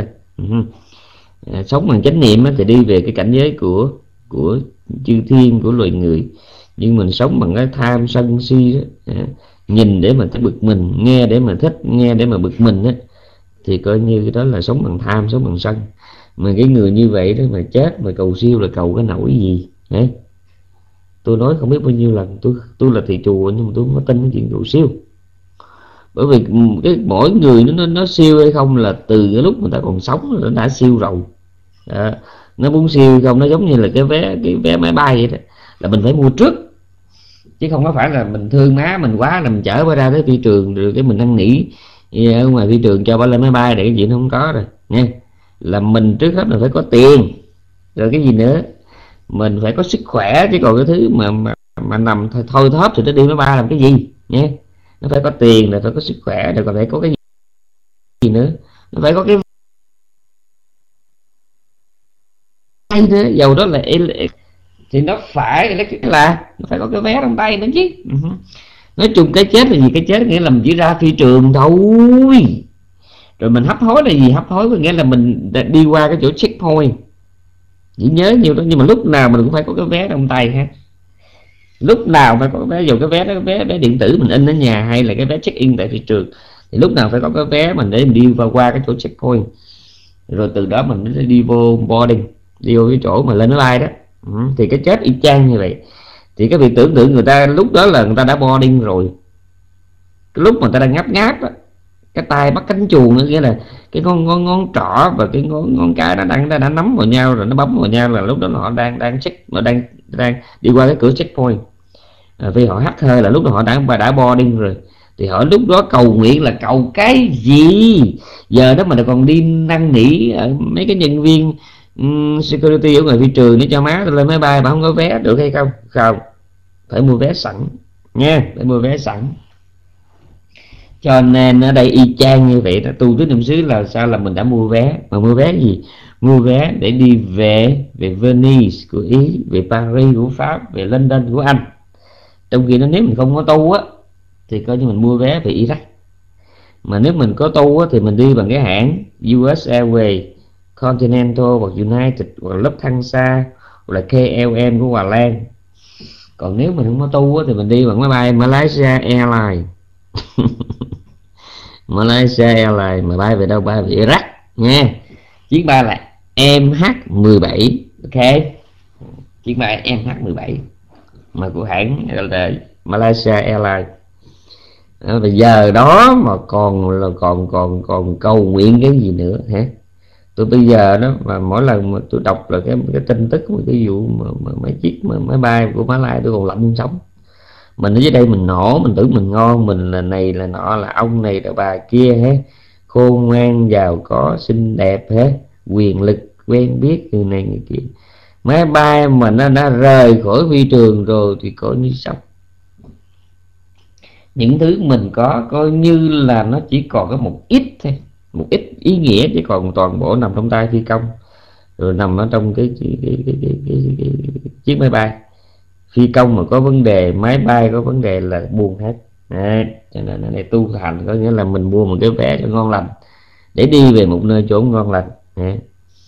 À, sống bằng chánh niệm thì đi về cái cảnh giới của của chư thiên, của loài người. Nhưng mình sống bằng cái tham sân si đó, à, nhìn để mà thích bực mình, nghe để mà thích, nghe để mà bực mình á, thì coi như đó là sống bằng tham, sống bằng sân. Mà cái người như vậy đó mà chết mà cầu siêu là cầu cái nổi gì đấy. Tôi nói không biết bao nhiêu lần, tôi tôi là thầy chùa nhưng mà tôi không có tin cái chuyện cầu siêu. Bởi vì cái mỗi người nó nó siêu hay không là từ cái lúc người ta còn sống nó đã siêu rồi. À, nó muốn siêu không, nó giống như là cái vé cái vé máy bay vậy đó, là mình phải mua trước, chứ không có phải là mình thương má mình quá là mình chở bà ra tới phi trường rồi cái mình năn nỉ ở ngoài phi trường cho bà lên máy bay, để cái chuyện không có rồi nha. Là mình trước hết là phải có tiền, rồi cái gì nữa mình phải có sức khỏe, chứ còn cái thứ mà mà, mà nằm thôi, thôi thóp thì nó đi máy bay làm cái gì nha. Nó phải có tiền, là phải có sức khỏe, rồi còn phải có cái gì nữa, nó phải có cái tay nữa, dầu đó là thì nó phải là nó phải có cái vé trong tay nữa chứ. Nói chung cái chết là gì, cái chết nghĩa là mình chỉ ra phi trường thôi. Rồi mình hấp hối là gì, hấp hối có nghĩa là mình đi qua cái chỗ checkpoint, chỉ nhớ nhiều đó. Nhưng mà lúc nào mình cũng phải có cái vé trong tay ha, lúc nào phải có cái vé, dù cái vé đó cái vé vé điện tử mình in ở nhà hay là cái vé check in tại phi trường, thì lúc nào phải có cái vé mình để mình đi vào qua cái chỗ checkpoint, rồi từ đó mình mới đi vô boarding, đi vô cái chỗ mà lên máy bay đó. Ừ, thì cái chết y chang như vậy. Thì cái việc tưởng tượng người ta lúc đó là người ta đã boarding rồi, cái lúc mà người ta đang ngáp ngáp á, cái tay bắt cánh chuồng, nghĩa là cái ngón ngón ngón trỏ và cái ngón ngón cái nó đang đã, đã nắm vào nhau rồi nó bấm vào nhau, là lúc đó họ đang đang check, mà đang đang đi qua cái cửa checkpoint. À, vì họ hắt hơi là lúc đó họ đã đã boarding rồi. Thì họ lúc đó cầu nguyện là cầu cái gì, giờ đó mà còn đi năn nỉ mấy cái nhân viên um, security ở ngoài phi trường để cho má tôi lên máy bay mà không có vé được hay không? Không, phải mua vé sẵn nha, phải mua vé sẵn. Cho nên ở đây y chang như vậy đó. Tu tứ niệm xứ là sao, là mình đã mua vé. Mà mua vé gì? Mua vé để đi về về Venice của Ý, về Paris của Pháp, về London của Anh. Trong khi đó nếu mình không có tu á thì coi như mình mua vé về Iraq. Mà nếu mình có tu á thì mình đi bằng cái hãng u ét Airways, Continental hoặc United hoặc Lufthansa hoặc là ca lờ em của Hà Lan. Còn nếu mình không có tu á thì mình đi bằng máy bay Malaysia Airlines. Malaysia Airlines mà bay về đâu? Bay về Iraq nha. Chuyến bay là em hát mười bảy, ok, chuyến bay em hát mười bảy mà của hãng là Malaysia Airlines. À, bây giờ đó mà còn là còn còn còn cầu nguyện cái gì nữa hả? Tôi bây giờ đó mà mỗi lần mà tôi đọc là cái cái tin tức một cái vụ mà, mà mấy chiếc mà máy bay của Mã Lai tôi còn lạnh sống. Mình ở dưới đây mình nổ, mình tưởng mình ngon, mình là này là nọ, là ông này là bà kia hết, khôn ngoan giàu có xinh đẹp hết, quyền lực quen biết người này người kia. Máy bay mà nó đã rời khỏi phi trường rồi thì coi như xong. Những thứ mình có coi như là nó chỉ còn có một ít thôi, một ít ý nghĩa, chứ còn toàn bộ nằm trong tay phi công, rồi nằm ở trong cái, cái, cái, cái, cái, cái, cái, cái chiếc máy bay. Phi công mà có vấn đề, máy bay có vấn đề là buông hết. Đấy, cho nên là này tu hành có nghĩa là mình mua một cái vé cho ngon lành để đi về một nơi chỗ ngon lành. Đấy.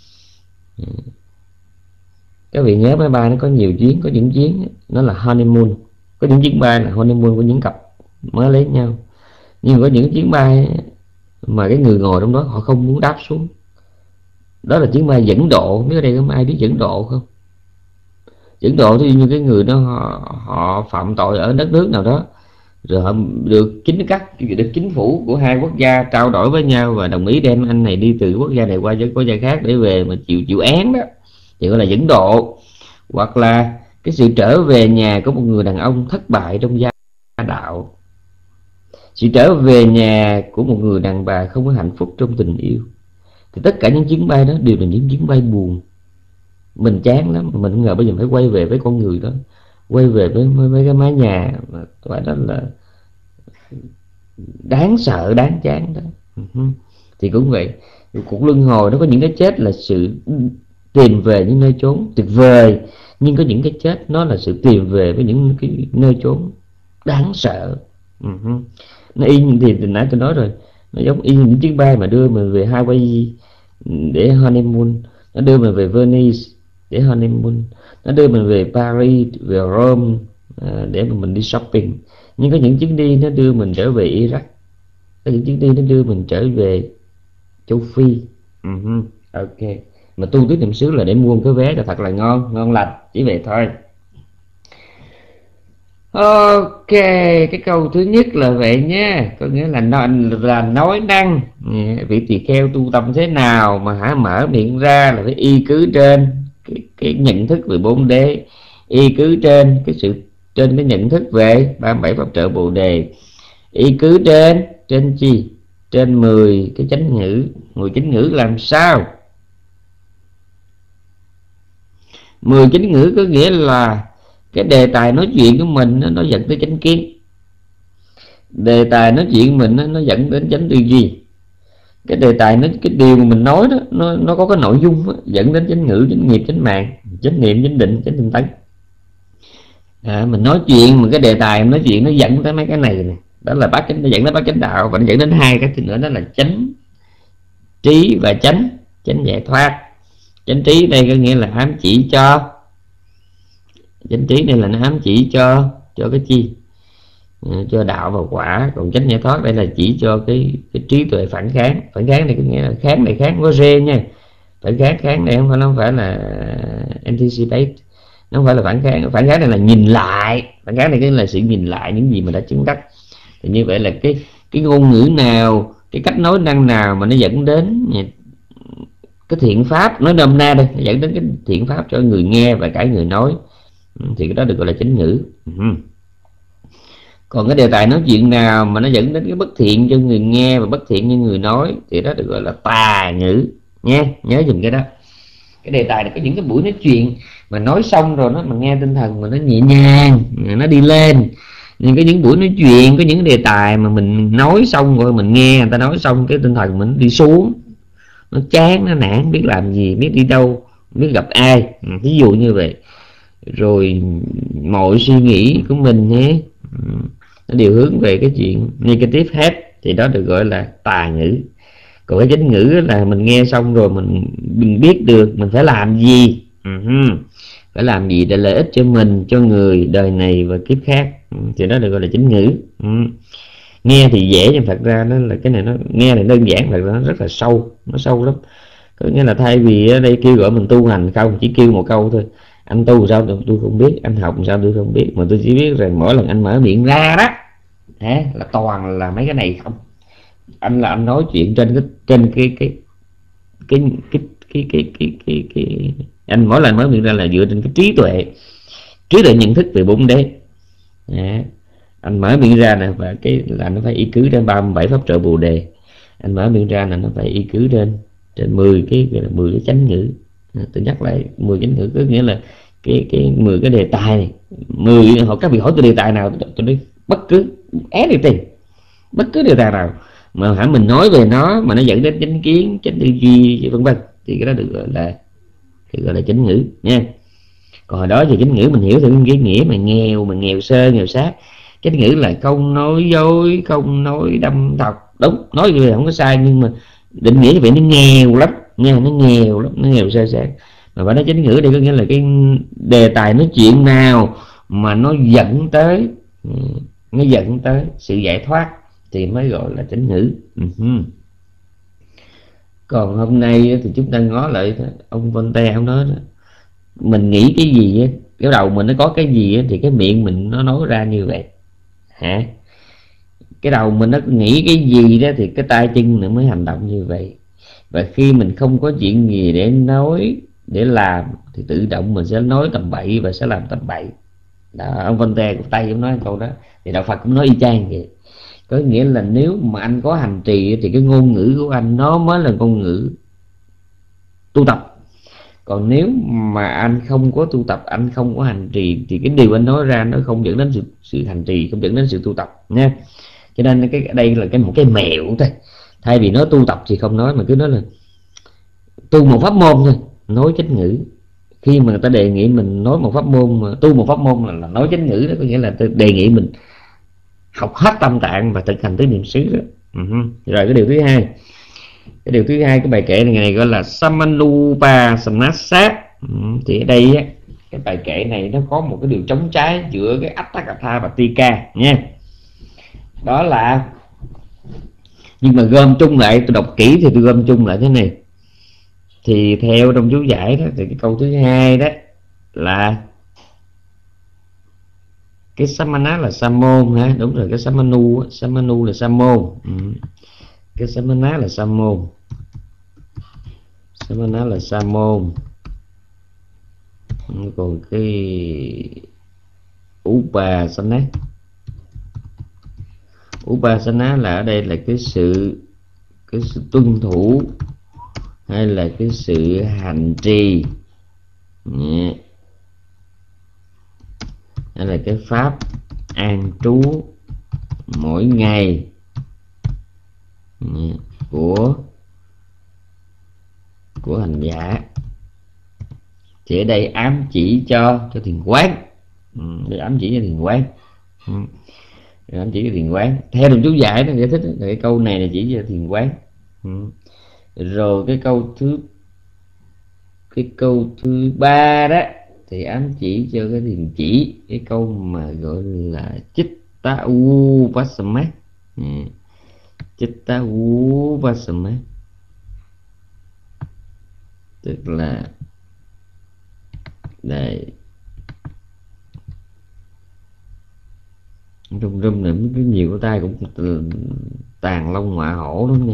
Các vị nhớ máy bay nó có nhiều chuyến, có những chuyến nó là honeymoon, có những chuyến bay là honeymoon của những cặp mới lấy nhau. Nhưng có những chuyến bay mà cái người ngồi trong đó họ không muốn đáp xuống. Đó là chuyến bay dẫn độ. Nếu ở đây có ai biết dẫn độ không? Dẫn độ thì như cái người đó họ, họ phạm tội ở đất nước nào đó, rồi họ được chính các được chính phủ của hai quốc gia trao đổi với nhau và đồng ý đem anh này đi từ quốc gia này qua với quốc gia khác để về mà chịu chịu án đó, thì gọi là dẫn độ. Hoặc là cái sự trở về nhà của một người đàn ông thất bại trong gia đạo, sự trở về nhà của một người đàn bà không có hạnh phúc trong tình yêu. Thì tất cả những chuyến bay đó đều là những chuyến bay buồn. Mình chán lắm, mình không ngờ bây giờ phải quay về với con người đó, quay về với mấy cái mái nhà mà phải đó là đáng sợ, đáng chán đó. Thì cũng vậy, cuộc luân hồi nó có những cái chết là sự tìm về những nơi chốn tuyệt vời, nhưng có những cái chết nó là sự tìm về với những cái nơi chốn đáng sợ. Nó y như thì, thì nãy tôi nói rồi, nó giống y những chuyến bay mà đưa mình về Hawaii để honeymoon, nó đưa mình về Venice để honeymoon, nó đưa mình về Paris, về Rome để mà mình đi shopping. Nhưng có những chuyến đi nó đưa mình trở về Iraq, có những chuyến đi nó đưa mình trở về châu Phi. uh-huh. Ok, mà tu tứ niệm xứ là để mua một cái vé cho thật là ngon, ngon lành, chỉ vậy thôi. Ok, cái câu thứ nhất là vậy nha, có nghĩa là nói, là nói năng. Vị tỳ kheo tu tâm thế nào mà hả mở miệng ra là phải y cứ trên cái, cái nhận thức về bốn đế, y cứ trên cái sự trên cái nhận thức về ba mươi bảy pháp trợ bồ đề, y cứ trên trên chi trên mười cái chánh ngữ. Mười chánh ngữ làm sao? Mười chánh ngữ có nghĩa là cái đề tài nói chuyện của mình nó, nó dẫn tới chánh kiến. Đề tài nói chuyện của mình nó, nó dẫn đến chánh tư duy. Cái đề tài nó cái điều mà mình nói đó nó, nó có cái nội dung đó, dẫn đến chánh ngữ, chánh nghiệp, chánh mạng, chánh niệm, chánh định, chánh tinh tấn. À, mình nói chuyện mà cái đề tài nói chuyện nó dẫn tới mấy cái này này, đó là bát chánh, nó dẫn đến bát chánh đạo, và nó dẫn đến hai cái nữa, đó là chánh trí và chánh chánh giải thoát. Chánh trí đây có nghĩa là ám chỉ cho, chánh trí này là nó ám chỉ cho cho cái chi, cho đạo và quả. Còn chánh giải thoát đây là chỉ cho cái cái trí tuệ phản kháng. Phản kháng này có nghĩa là kháng này kháng có rê nha, phản kháng kháng này không phải, nó không phải là anticipate, nó không phải là phản kháng. Phản kháng này là nhìn lại, phản kháng này là sự nhìn lại những gì mà đã chứng đắc. Thì như vậy là cái cái ngôn ngữ nào, cái cách nói năng nào mà nó dẫn đến cái thiện pháp, nói nôm na đây, dẫn đến cái thiện pháp cho người nghe và cả người nói, thì cái đó được gọi là chánh ngữ. Còn cái đề tài nói chuyện nào mà nó dẫn đến cái bất thiện cho người nghe và bất thiện cho người nói thì đó được gọi là tà ngữ nha, nhớ dùm cái đó. Cái đề tài này có những cái buổi nói chuyện mà nói xong rồi nó mình nghe tinh thần mà nó nhẹ nhàng, nó đi lên. Nhưng có những buổi nói chuyện, có những đề tài mà mình nói xong rồi mình nghe người ta nói xong cái tinh thần mình đi xuống, nó chán, nó nản, biết làm gì, biết đi đâu, biết gặp ai, ví dụ như vậy. Rồi mọi suy nghĩ của mình nhé, nó đều hướng về cái chuyện negative hết, thì đó được gọi là tà ngữ. Còn cái chánh ngữ là mình nghe xong rồi mình, mình biết được mình phải làm gì, uh-huh. phải làm gì để lợi ích cho mình, cho người, đời này và kiếp khác, thì đó được gọi là chánh ngữ. uh-huh. Nghe thì dễ, nhưng thật ra nó là cái này, nó nghe này đơn giản, thật ra nó rất là sâu, nó sâu lắm. Có nghĩa là thay vì ở đây kêu gọi mình tu hành không, chỉ kêu một câu thôi: anh tu sao tôi không biết, anh học sao tôi không biết, mà tôi chỉ biết rằng mỗi lần anh mở miệng ra đó à, là toàn là mấy cái này không. Anh là anh nói chuyện trên cái trên cái cái cái cái cái cái cái cái, cái. Anh mỗi lần mở miệng ra là dựa trên cái trí tuệ, trí tuệ nhận thức về bốn đế. À, anh mở miệng ra nè, và cái là nó phải y cứ trên ba mươi bảy pháp trợ bồ đề. Anh mở miệng ra là nó phải y cứ trên trên mười cái gọi là mười cái chánh ngữ. À, tôi nhắc lại mười chánh ngữ có nghĩa là cái cái mười cái đề tài này. mười họ các vị hỏi tôi đề tài nào tôi, tôi nói bất cứ é đi tìm bất cứ đề tài nào mà hả mình nói về nó mà nó dẫn đến chánh kiến, chánh tư duy vân vân, thì cái đó được gọi là được gọi là chánh ngữ nha. Còn hồi đó thì chánh ngữ mình hiểu theo cái nghĩa mà nghèo, mà nghèo sơ nghèo sát. Chánh ngữ là không nói dối, không nói đâm thọc, đúng, nói như vậy không có sai, nhưng mà định nghĩa như vậy nó nghèo lắm nha, nó nghèo lắm, nó nghèo sơ sát. Mà phải nói chánh ngữ đây có nghĩa là cái đề tài nói chuyện nào mà nó dẫn tới nó dẫn tới sự giải thoát thì mới gọi là chánh ngữ. uh-huh. Còn hôm nay thì chúng ta ngó lại ông Voltaire ông nói đó, mình nghĩ cái gì á, cái đầu mình nó có cái gì á, thì cái miệng mình nó nói ra như vậy hả. Cái đầu mình nó nghĩ cái gì đó thì cái tay chân nó mới hành động như vậy. Và khi mình không có chuyện gì để nói, để làm, thì tự động mình sẽ nói tầm bậy và sẽ làm tầm bậy đó. Ông Voltaire của Tây cũng nói câu đó, thì đạo Phật cũng nói y chang vậy. Có nghĩa là nếu mà anh có hành trì thì cái ngôn ngữ của anh nó mới là ngôn ngữ tu tập. Còn nếu mà anh không có tu tập, anh không có hành trì, thì cái điều anh nói ra nó không dẫn đến sự, sự hành trì, không dẫn đến sự tu tập nha. Cho nên cái đây là cái một cái mẹo thôi. Thay vì nói tu tập thì không nói, mà cứ nói là tu một pháp môn thôi, nói chánh ngữ. Khi mà người ta đề nghị mình nói một pháp môn, mà tu một pháp môn là, là nói chánh ngữ đó, có nghĩa là đề nghị mình học hết tâm tạng và thực hành tứ niệm xứ đó. Uh-huh. Rồi cái điều thứ hai, cái điều thứ hai cái bài kệ này, này gọi là Samanupa Samnasa. Uh, thì ở đây á, cái bài kệ này nó có một cái điều chống trái giữa cái Atthakatha và Tika nha. Đó là, nhưng mà gom chung lại, tôi đọc kỹ thì tôi gom chung lại thế này. Thì theo trong chú giải đó, thì cái câu thứ hai đó là cái Samana là sa môn ha, đúng rồi. Cái Samanu, Samanu là sa môn. Ừ. Cái Samana là sa môn, Samana là sa môn. Còn cái Upasana, Upasana là ở đây là cái sự cái sự tuân thủ hay là cái sự hành trì, yeah, hay là cái pháp an trú mỗi ngày, yeah, của của hành giả. Thì ở đây ám chỉ cho cho thiền quán, ừ, để ám chỉ cho thiền quán, ừ, ám chỉ cho thiền quán. Theo đồng chú giải nó giải thích là cái câu này là chỉ cho thiền quán. Ừ. Rồi cái câu thứ cái câu thứ ba đó thì ám chỉ cho cái thiền chỉ, cái câu mà gọi là Chitta Upasama, ừ. Chitta Upasama tức là đây rung rung này, cái nhiều của tay cũng tàn lông họa hổ lắm nha.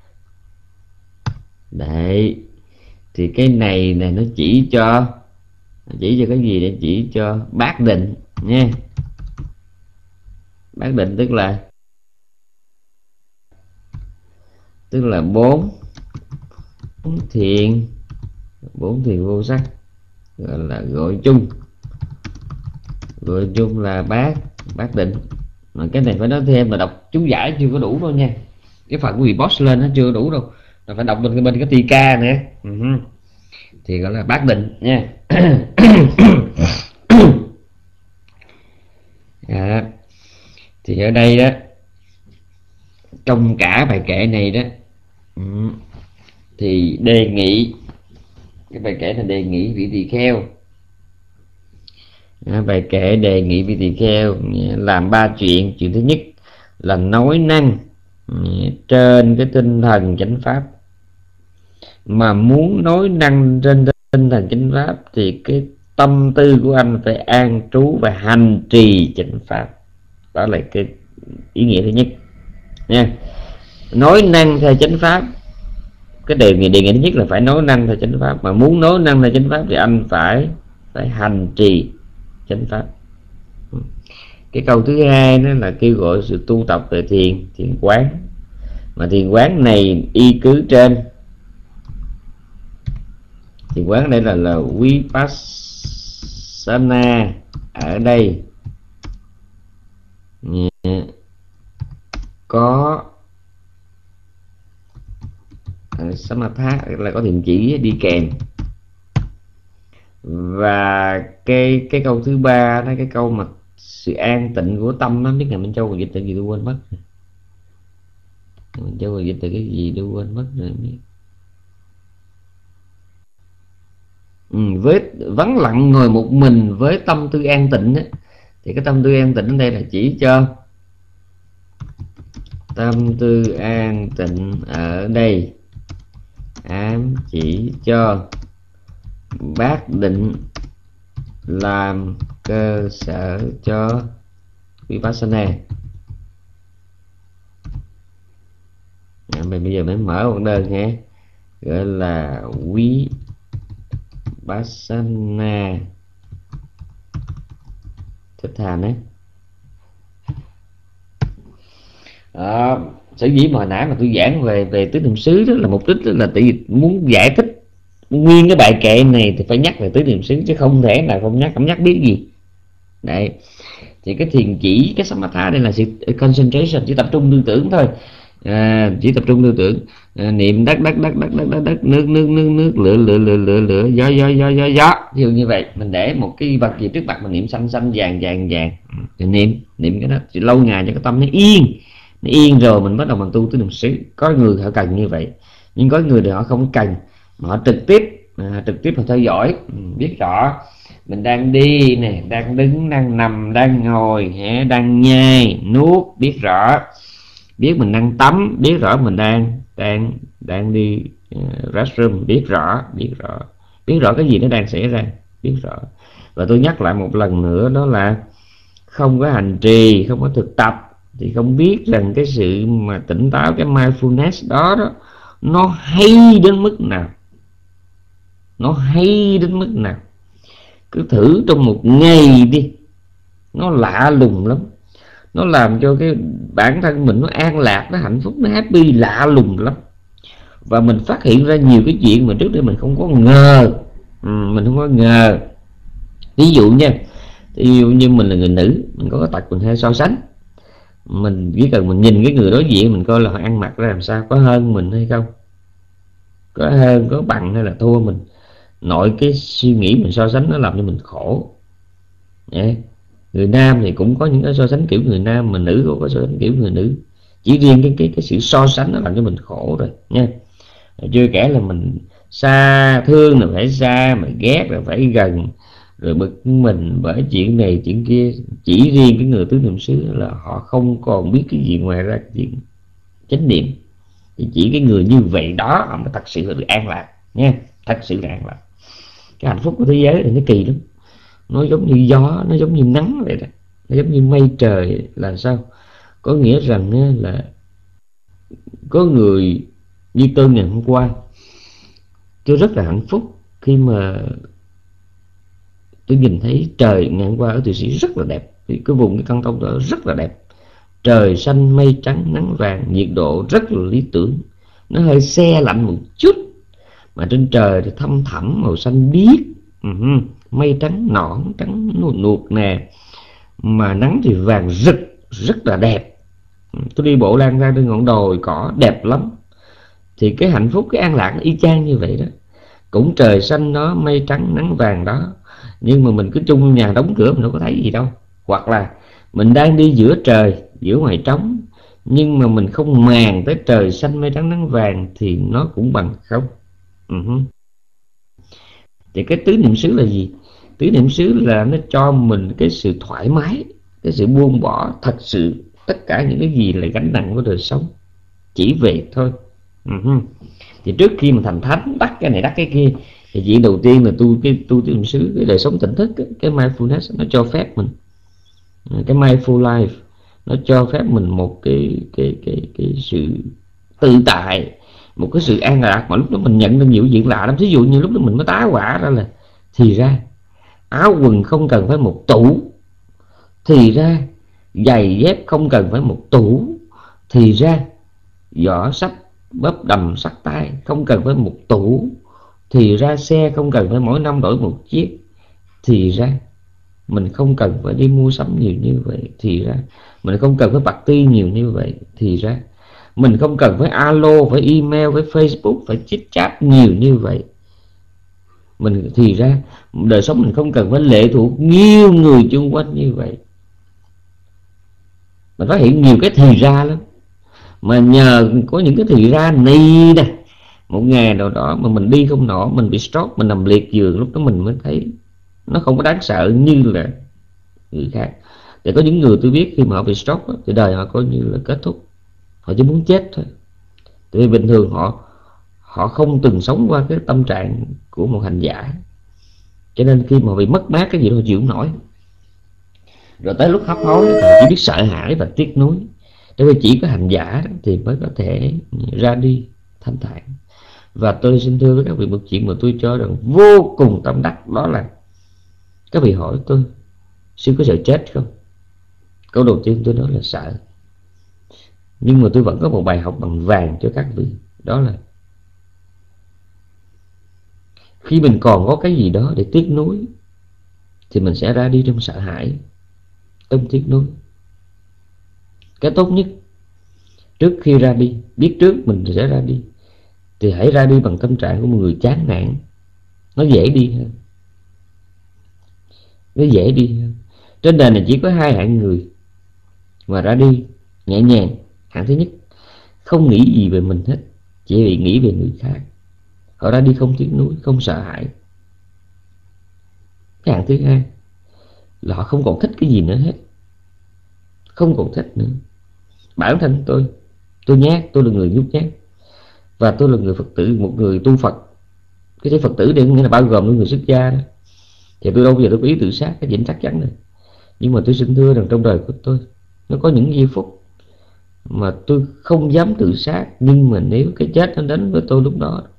Đấy, thì cái này này nó chỉ cho chỉ cho cái gì? Để chỉ cho bát định nha. Bát định tức là tức là bốn bốn thiền, bốn thiền vô sắc, gọi là gọi chung, gọi chung là bát bát định. Mà cái này phải nói thêm là đọc chú giải chưa có đủ đâu nha. Cái phần của vị boss lên nó chưa đủ đâu, là phải đọc bên bên cái Tika nữa, uh-huh. Thì gọi là bát định nha. À, thì ở đây đó, trong cả bài kệ này đó, uh, thì đề nghị, cái bài kệ là đề nghị vị tỳ kheo, à, bài kệ đề nghị vị tỳ kheo làm ba chuyện. Chuyện thứ nhất là nói năng trên cái tinh thần chánh pháp. Mà muốn nói năng trên tinh thần chánh pháp thì cái tâm tư của anh phải an trú và hành trì chánh pháp. Đó là cái ý nghĩa thứ nhất nha. Nói năng theo chánh pháp, cái đề nghị đề nghị thứ nhất là phải nói năng theo chánh pháp. Mà muốn nói năng theo chánh pháp thì anh phải phải hành trì chánh pháp. Cái câu thứ hai đó là kêu gọi sự tu tập về thiền thiền quán. Mà thiền quán này y cứ trên, thiền quán ở đây là là Vipassana ở đây có Samatha là có thiền chỉ đi kèm. Và cái cái câu thứ ba đó, cái câu mà sự an tịnh của tâm đó, biết ngày Minh Châu còn dịch từ gì tôi quên mất. Minh Châu còn dịch từ cái gì tôi quên mất rồi. Ừ, với vắng lặng ngồi một mình với tâm tư an tịnh đó. Thì cái tâm tư an tịnh ở đây là chỉ cho tâm tư an tịnh ở đây ám chỉ cho bác định làm cơ sở cho Vipassana. À, mình bây giờ mới mở một đơn nhé, gọi là Vipassana Thích Thành đấy. À, sở dĩ mà hồi nãy mà tôi giảng về về tứ niệm xứ đó là mục đích đó là tại vì muốn giải thích nguyên cái bài kệ này thì phải nhắc về tứ niệm xứ, chứ không thể nào không nhắc, không nhắc biết gì. Đấy, thì cái thiền chỉ, cái samatha đây là sự concentration, chỉ tập trung tư tưởng thôi. À, chỉ tập trung tư tưởng, à, niệm đất đất đất đất đất đất đất, nước nước nước nước, lửa lửa lửa lửa lửa, gió gió gió gió gió. Ví dụ như vậy, mình để một cái vật gì trước mặt mình niệm xanh xanh vàng vàng vàng, thì niệm niệm cái đó thì lâu ngày cho cái tâm nó yên, nó yên rồi mình bắt đầu mình tu tứ niệm xứ. Có người họ cần như vậy, nhưng có người thì họ không cần, mà họ trực tiếp à, trực tiếp họ theo dõi, biết rõ mình đang đi nè, đang đứng, đang nằm, đang ngồi, đang nhai nuốt, biết rõ, biết mình đang tắm, biết rõ mình đang đang đang đi uh, restroom, biết rõ, biết rõ, biết rõ cái gì nó đang xảy ra, biết rõ. Và tôi nhắc lại một lần nữa, đó là không có hành trì, không có thực tập thì không biết rằng cái sự mà tỉnh táo, cái mindfulness đó đó nó hay đến mức nào, nó hay đến mức nào. Cứ thử trong một ngày đi, nó lạ lùng lắm, nó làm cho cái bản thân mình nó an lạc, nó hạnh phúc, nó happy lạ lùng lắm. Và mình phát hiện ra nhiều cái chuyện mà trước đây mình không có ngờ, ừ, mình không có ngờ. Ví dụ nha, ví dụ như mình là người nữ, mình có cái tật mình hay so sánh. Mình chỉ cần mình nhìn cái người đối diện, mình coi là họ ăn mặc ra làm sao, có hơn mình hay không, có hơn, có bằng hay là thua mình. Nội cái suy nghĩ mình so sánh nó làm cho mình khổ. Yeah. Người nam thì cũng có những cái so sánh kiểu người nam, mà nữ cũng có so sánh kiểu người nữ. Chỉ riêng cái cái cái sự so sánh nó làm cho mình khổ rồi nha. Chưa kể là mình xa, thương là phải xa, mà ghét là phải gần, rồi bực mình bởi chuyện này chuyện kia. Chỉ riêng cái người tứ niệm xứ là họ không còn biết cái gì ngoài ra chuyện chánh niệm. Thì chỉ cái người như vậy đó họ mới thật sự được an lạc nha, thật sự là an lạc. Cái hạnh phúc của thế giới này nó kỳ lắm, nó giống như gió, nó giống như nắng vậy đó, nó giống như mây trời. Là sao? Có nghĩa rằng là có người như tôi ngày hôm qua, tôi rất là hạnh phúc khi mà tôi nhìn thấy trời ngày hôm qua ở Thụy Sĩ rất là đẹp. Thì cái vùng cái căn tông đó rất là đẹp, trời xanh mây trắng nắng vàng, nhiệt độ rất là lý tưởng. Nó hơi se lạnh một chút, mà trên trời thì thâm thẳm màu xanh biếc, uh-huh. Mây trắng nõn trắng nuột nuột nè, mà nắng thì vàng rực, rất là đẹp. Tôi đi bộ lan ra trên ngọn đồi cỏ đẹp lắm. Thì cái hạnh phúc, cái an lạc nó y chang như vậy đó. Cũng trời xanh đó, mây trắng nắng vàng đó, nhưng mà mình cứ chung nhà đóng cửa mình đâu có thấy gì đâu. Hoặc là mình đang đi giữa trời, giữa ngoài trống, nhưng mà mình không màng tới trời xanh mây trắng nắng vàng thì nó cũng bằng không. uh-huh. Thì cái tứ niệm xứ là gì? Tứ niệm xứ là nó cho mình cái sự thoải mái, cái sự buông bỏ thật sự tất cả những cái gì là gánh nặng của đời sống, chỉ về thôi. uh-huh. Thì trước khi mà thành thánh đắc cái này đắc cái kia, thì chuyện đầu tiên là tu cái tu tứ niệm xứ, cái đời sống tỉnh thức, cái mindfulness nó cho phép mình, cái mindful life nó cho phép mình một cái cái cái cái sự tự tại, một cái sự an lạc. Mà lúc đó mình nhận được nhiều chuyện lạ lắm. Thí dụ như lúc đó mình mới tá hỏa ra là thì ra áo quần không cần phải một tủ, thì ra giày dép không cần phải một tủ, thì ra giỏ sách bóp đầm sắt tay không cần phải một tủ, thì ra xe không cần phải mỗi năm đổi một chiếc, thì ra mình không cần phải đi mua sắm nhiều như vậy, thì ra mình không cần phải party nhiều như vậy, thì ra mình không cần phải alo, phải email, phải Facebook, phải chit chat nhiều như vậy. Mình thì ra đời sống mình không cần phải lệ thuộc nhiều người chung quanh như vậy. Mình phát hiện nhiều cái thì ra lắm. Mà nhờ có những cái thì ra này nè, một ngày nào đó mà mình đi không nổi, mình bị stroke, mình nằm liệt giường, lúc đó mình mới thấy nó không có đáng sợ như là người khác. Để có những người tôi biết khi mà họ bị stroke thì đời họ coi như là kết thúc, họ chỉ muốn chết thôi. Tại vì bình thường họ họ không từng sống qua cái tâm trạng của một hành giả, cho nên khi mà bị mất mát cái gì đó họ chịu không nổi. Rồi tới lúc hấp hối thì chỉ biết sợ hãi và tiếc nuối. Bởi vì chỉ có hành giả thì mới có thể ra đi thanh thản. Và tôi xin thưa với các vị một chuyện mà tôi cho rằng vô cùng tâm đắc, đó là các vị hỏi tôi sư có sợ chết không? Câu đầu tiên tôi nói là sợ. Nhưng mà tôi vẫn có một bài học bằng vàng cho các vị, đó là khi mình còn có cái gì đó để tiếc nuối thì mình sẽ ra đi trong sợ hãi, trong tiếc nuối. Cái tốt nhất trước khi ra đi, biết trước mình sẽ ra đi, thì hãy ra đi bằng tâm trạng của một người chán nản. Nó dễ đi hơn, nó dễ đi hơn. Trên đời này chỉ có hai hạng người mà ra đi nhẹ nhàng. Hạng thứ nhất, không nghĩ gì về mình hết, chỉ vì nghĩ về người khác. Họ ra đi không tiếc nuối, không sợ hãi. Cái hạng thứ hai là họ không còn thích cái gì nữa hết, không còn thích nữa. Bản thân tôi, tôi nhát, tôi là người nhút nhát, và tôi là người Phật tử, một người tu Phật. Cái chữ Phật tử đây nghĩa là bao gồm những người xuất gia đó. Thì tôi đâu bao giờ tôi có ý tự sát, cái chuyện chắc chắn này. Nhưng mà tôi xin thưa rằng trong đời của tôi, nó có những giây phút mà tôi không dám tự sát. Nhưng mà nếu cái chết nó đến với tôi lúc đó,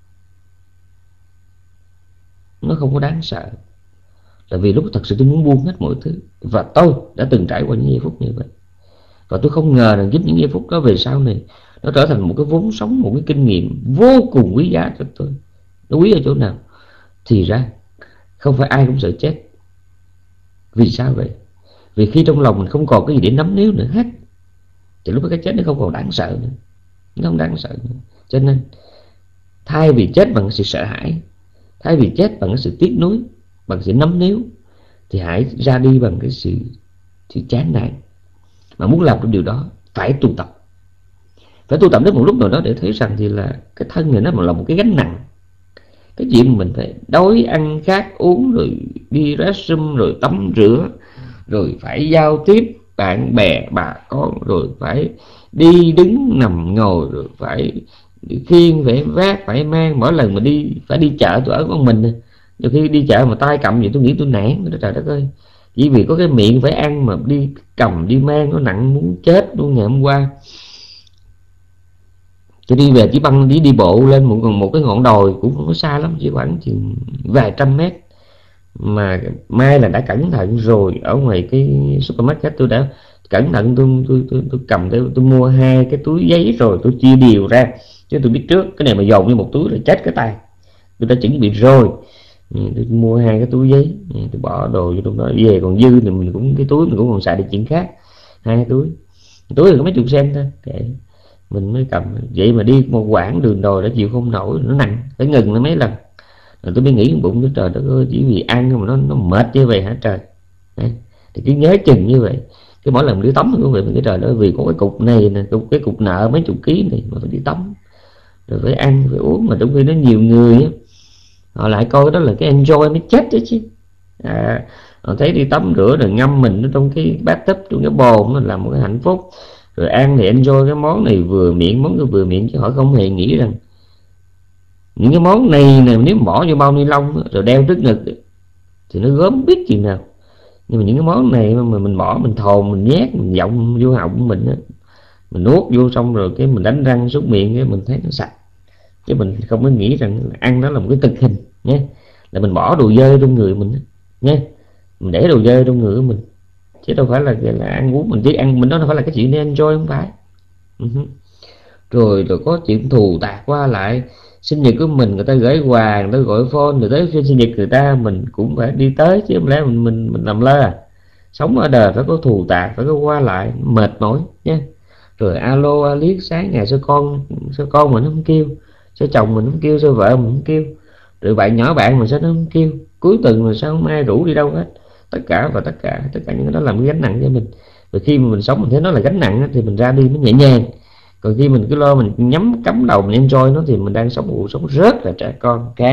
nó không có đáng sợ. Tại vì lúc thật sự tôi muốn buông hết mọi thứ. Và tôi đã từng trải qua những giây phút như vậy. Và tôi không ngờ rằng chính những giây phút đó về sau này nó trở thành một cái vốn sống, một cái kinh nghiệm vô cùng quý giá cho tôi. Nó quý ở chỗ nào? Thì ra không phải ai cũng sợ chết. Vì sao vậy? Vì khi trong lòng mình không còn cái gì để nắm níu nữa hết, thì lúc đó cái chết nó không còn đáng sợ nữa. Nó không đáng sợ nữa. Cho nên thay vì chết bằng sự sợ hãi, thay vì chết bằng cái sự tiếc nuối, bằng sự nắm níu, thì hãy ra đi bằng cái sự, sự chán nản. Mà muốn làm được điều đó phải tu tập. Phải tu tập đến một lúc nào đó để thấy rằng thì là cái thân này nó là một cái gánh nặng. Cái chuyện mình phải đói, ăn, khát, uống, rồi đi restroom, rồi tắm rửa, rồi phải giao tiếp bạn bè, bà con, rồi phải đi đứng nằm ngồi, rồi phải khiêng, phải vác, phải mang. Mỗi lần mà đi phải đi chợ, tôi ở con mình, nhiều khi đi chợ mà tay cầm vậy tôi nghĩ tôi nản. Trời đất ơi, chỉ vì có cái miệng phải ăn mà đi cầm đi mang nó nặng muốn chết luôn. Ngày hôm qua tôi đi về chỉ băng đi đi bộ lên một một cái ngọn đồi cũng không có xa lắm, chỉ khoảng chừng vài trăm mét. Mà mai là đã cẩn thận rồi, ở ngoài cái supermarket tôi đã cẩn thận, tôi tôi tôi, tôi cầm tôi, tôi mua hai cái túi giấy rồi tôi chia đều ra, chứ tôi biết trước cái này mà dồn như một túi là chết cái tay. Tôi đã chuẩn bị rồi. Tôi mua hai cái túi giấy, tôi bỏ đồ vô trong đó, về còn dư thì mình cũng cái túi mình cũng còn xài được chuyện khác. Hai túi, túi thì có mấy chục sen thôi, kệ mình mới cầm. Vậy mà đi một quãng đường đồi đã chịu không nổi, nó nặng, phải ngừng nó mấy lần. Rồi tôi mới nghĩ bụng cái trời đất ơi, chỉ vì ăn mà nó nó mệt như vậy hả trời. Đấy. Thì cứ nhớ chừng như vậy. Cái mỗi lần đi tắm cũng vậy, cái trời đó vì có cái cục này nè, cục cái cục nợ mấy chục ký này mà phải đi tắm, rồi phải ăn phải uống. Mà trong khi nó nhiều người á, họ lại coi đó là cái enjoy mới chết đó chứ. À, họ thấy đi tắm rửa rồi ngâm mình ở trong cái bathtub, trong cái bồn, nó là một cái hạnh phúc. Rồi ăn thì enjoy cái món này vừa miệng, món kia vừa miệng, chứ họ không hề nghĩ rằng những cái món này nè, nếu bỏ vô bao ni lông rồi đeo trước ngực thì nó gớm biết chừng nào. Nhưng mà những cái món này mà mình bỏ, mình thồn, mình nhét, mình giọng vô họng của mình á, mình nuốt vô xong rồi cái mình đánh răng súc miệng cái mình thấy nó sạch. Chứ mình không có nghĩ rằng ăn đó là một cái cực hình nhé, là mình bỏ đồ dơ trong người mình nhé, mình để đồ dơ trong người của mình, chứ đâu phải là, là ăn uống. Mình chỉ ăn mình đó, đâu phải là cái chuyện để enjoy, không phải. Uh-huh. rồi rồi có chuyện thù tạc qua lại. Sinh nhật của mình người ta gửi quà, người ta gọi phone, rồi tới phiên sinh nhật người ta mình cũng phải đi tới, chứ không lẽ mình mình mình làm lơ à. Sống ở đời phải có thù tạc, phải có qua lại, mệt mỏi nhé. Rồi alo aliết sáng ngày sao con sao con mình không kêu, sao chồng mình không kêu, sao vợ mình không kêu, rồi bạn nhỏ bạn mình sao nó không kêu, cuối tuần mà sao không ai rủ đi đâu hết. Tất cả và tất cả tất cả những cái đó làm cái gánh nặng cho mình. Và khi mà mình sống mình thấy nó là gánh nặng thì mình ra đi nó nhẹ nhàng. Còn khi mình cứ lo mình nhắm cắm đầu mình enjoy nó thì mình đang sống một cuộc sống rất là trẻ con. Ok.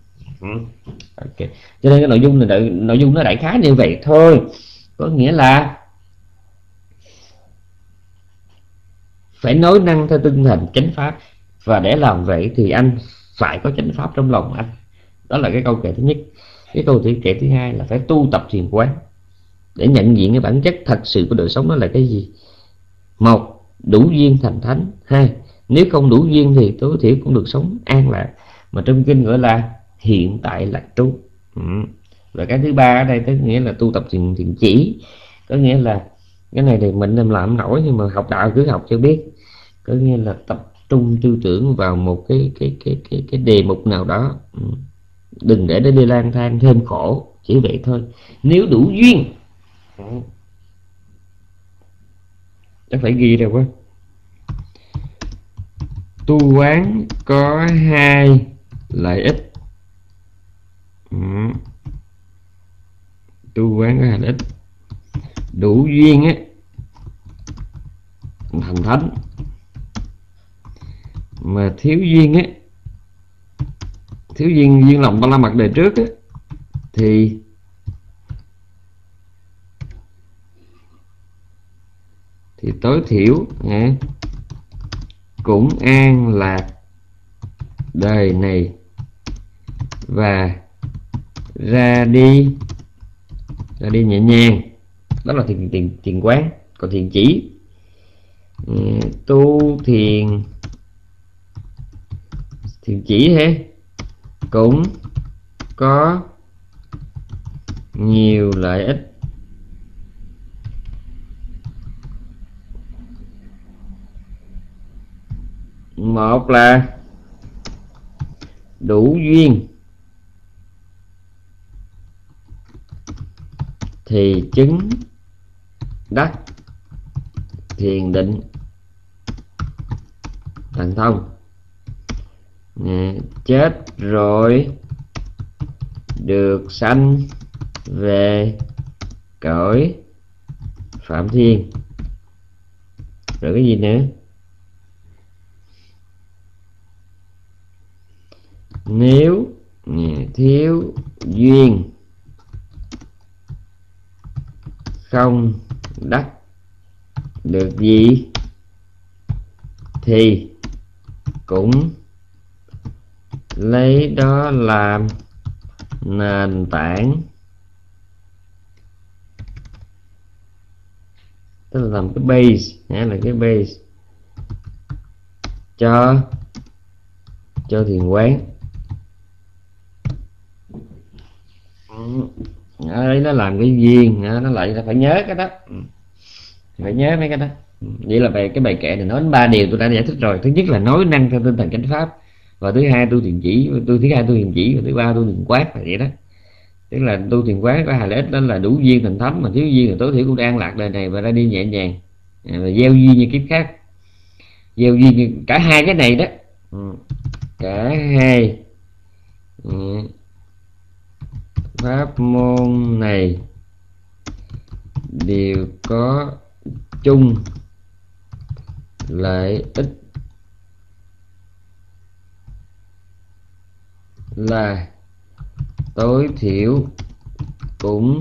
Ok. Cho nên cái nội dung là nội dung nó đại khái như vậy thôi. Có nghĩa là phải nói năng theo tinh thần chánh pháp, Và để làm vậy thì anh phải có chánh pháp trong lòng anh. Đó là cái câu kệ thứ nhất. Cái câu kệ thứ hai là phải tu tập thiền quán để nhận diện cái bản chất thật sự của đời sống đó là cái gì. Một, đủ duyên thành thánh. Hai, nếu không đủ duyên thì tối thiểu cũng được sống an lạc, mà trong kinh gọi là hiện tại lạc trú. Ừ. Và cái thứ ba ở đây tức nghĩa là tu tập thiền, thiền chỉ. Có nghĩa là cái này thì mình làm làm nổi, nhưng mà học đạo cứ học cho biết. Có nghĩa là tập trung tư tưởng vào một cái cái cái cái cái đề mục nào đó. Ừ. Đừng để nó đi lang thang thêm khổ, chỉ vậy thôi. Nếu đủ duyên. Ừ. Chắc phải ghi rồi quá. Tu quán có hai lợi ích. Ừ. Tu quán có hai lợi ích. Đủ duyên á thành thánh, mà thiếu duyên á, thiếu duyên duyên lòng ba la mật đời trước á, thì thì tối thiểu à, cũng an lạc đời này và ra đi ra đi nhẹ nhàng. Đó là thiền thiền thiền quán. Còn thiền chỉ, ừ, tu thiền thiền chỉ thế cũng có nhiều lợi ích. Một là đủ duyên thì chứng đắc thiền định thần thông. Chết rồi được sanh về cõi Phạm Thiên. Rồi cái gì nữa? Nếu thiếu duyên không đắc được gì thì cũng lấy đó làm nền tảng, tức là làm cái base, hay là cái base cho cho thiền quán. Ở đây nó làm cái duyên, nó lại là phải nhớ cái đó, phải nhớ mấy cái đó. Vậy là về cái bài kệ này nói đến ba điều tôi đã giải thích rồi. Thứ nhất là nói năng theo tinh thần chánh pháp, và thứ hai tu thiền chỉ, tu thứ hai tu thiền chỉ, và thứ ba tu thiền quán, là vậy đó. Tức là tu thiền quán có hai lợi ích, đó là đủ duyên thành thánh, mà thiếu duyên thì tối thiểu cũng an lạc đời này và ra đi nhẹ nhàng, và gieo duyên như kiếp khác. Gieo duyên như cả hai cái này đó, cả hai pháp môn này đều có chung lợi ích là tối thiểu cũng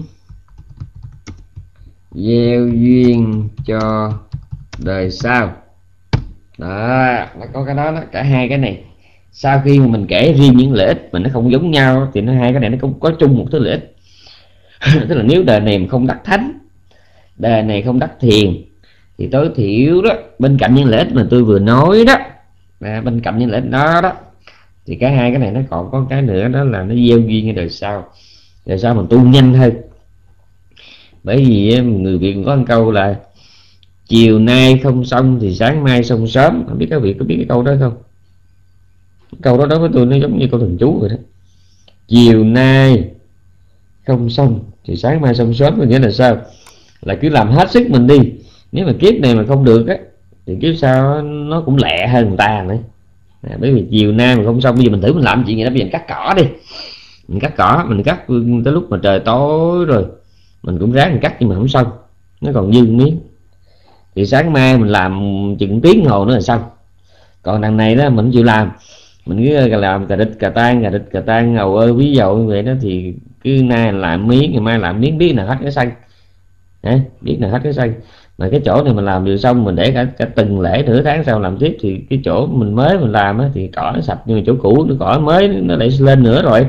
gieo duyên cho đời sau. Đó, nó có cái đó, đó, cả hai cái này. Sau khi mà mình kể riêng những lợi ích mà nó không giống nhau, thì nó hai cái này nó cũng có chung một thứ lợi ích. Tức là nếu đời này mà không đắc thánh, đời này không đắc thiền, thì tối thiểu đó, bên cạnh những lợi ích mà tôi vừa nói đó, à, bên cạnh những lợi ích đó đó, thì cả hai cái này nó còn có cái nữa, đó là nó gieo duyên cho đời sau. Đời sau mình tu nhanh hơn. Bởi vì người Việt có một câu là chiều nay không xong thì sáng mai xong sớm. Không biết các vị có biết cái câu đó không? Câu đó đối với tôi nó giống như câu thần chú rồi đó. Chiều nay không xong thì sáng mai xong sớm, có nghĩa là sao? Là cứ làm hết sức mình đi. Nếu mà kiếp này mà không được á, thì kiếp sau nó cũng lẹ hơn người ta nữa. À, bởi vì chiều nay mà không xong, bây giờ mình thử mình làm chuyện gì đó, bây giờ mình cắt cỏ đi. Mình cắt cỏ, mình cắt tới lúc mà trời tối rồi, mình cũng ráng mình cắt nhưng mà không xong, nó còn dư miếng. Thì sáng mai mình làm chừng tiếng hồ nữa là xong. Còn đằng này đó mình chịu làm, mình cứ làm cà địch cà tan cà địch cà tan ngầu ơi ví dụ như vậy đó, thì cứ nay làm miếng, ngày mai làm miếng, biết nào hết cái xanh. Hả? Biết nào hết cái xanh. mà cái chỗ này mình làm được xong mình để cả, cả từng lễ nửa tháng sau làm tiếp, thì cái chỗ mình mới mình làm á, thì cỏ nó sạch, nhưng mà chỗ cũ nó cỏ mới nó lại lên nữa rồi.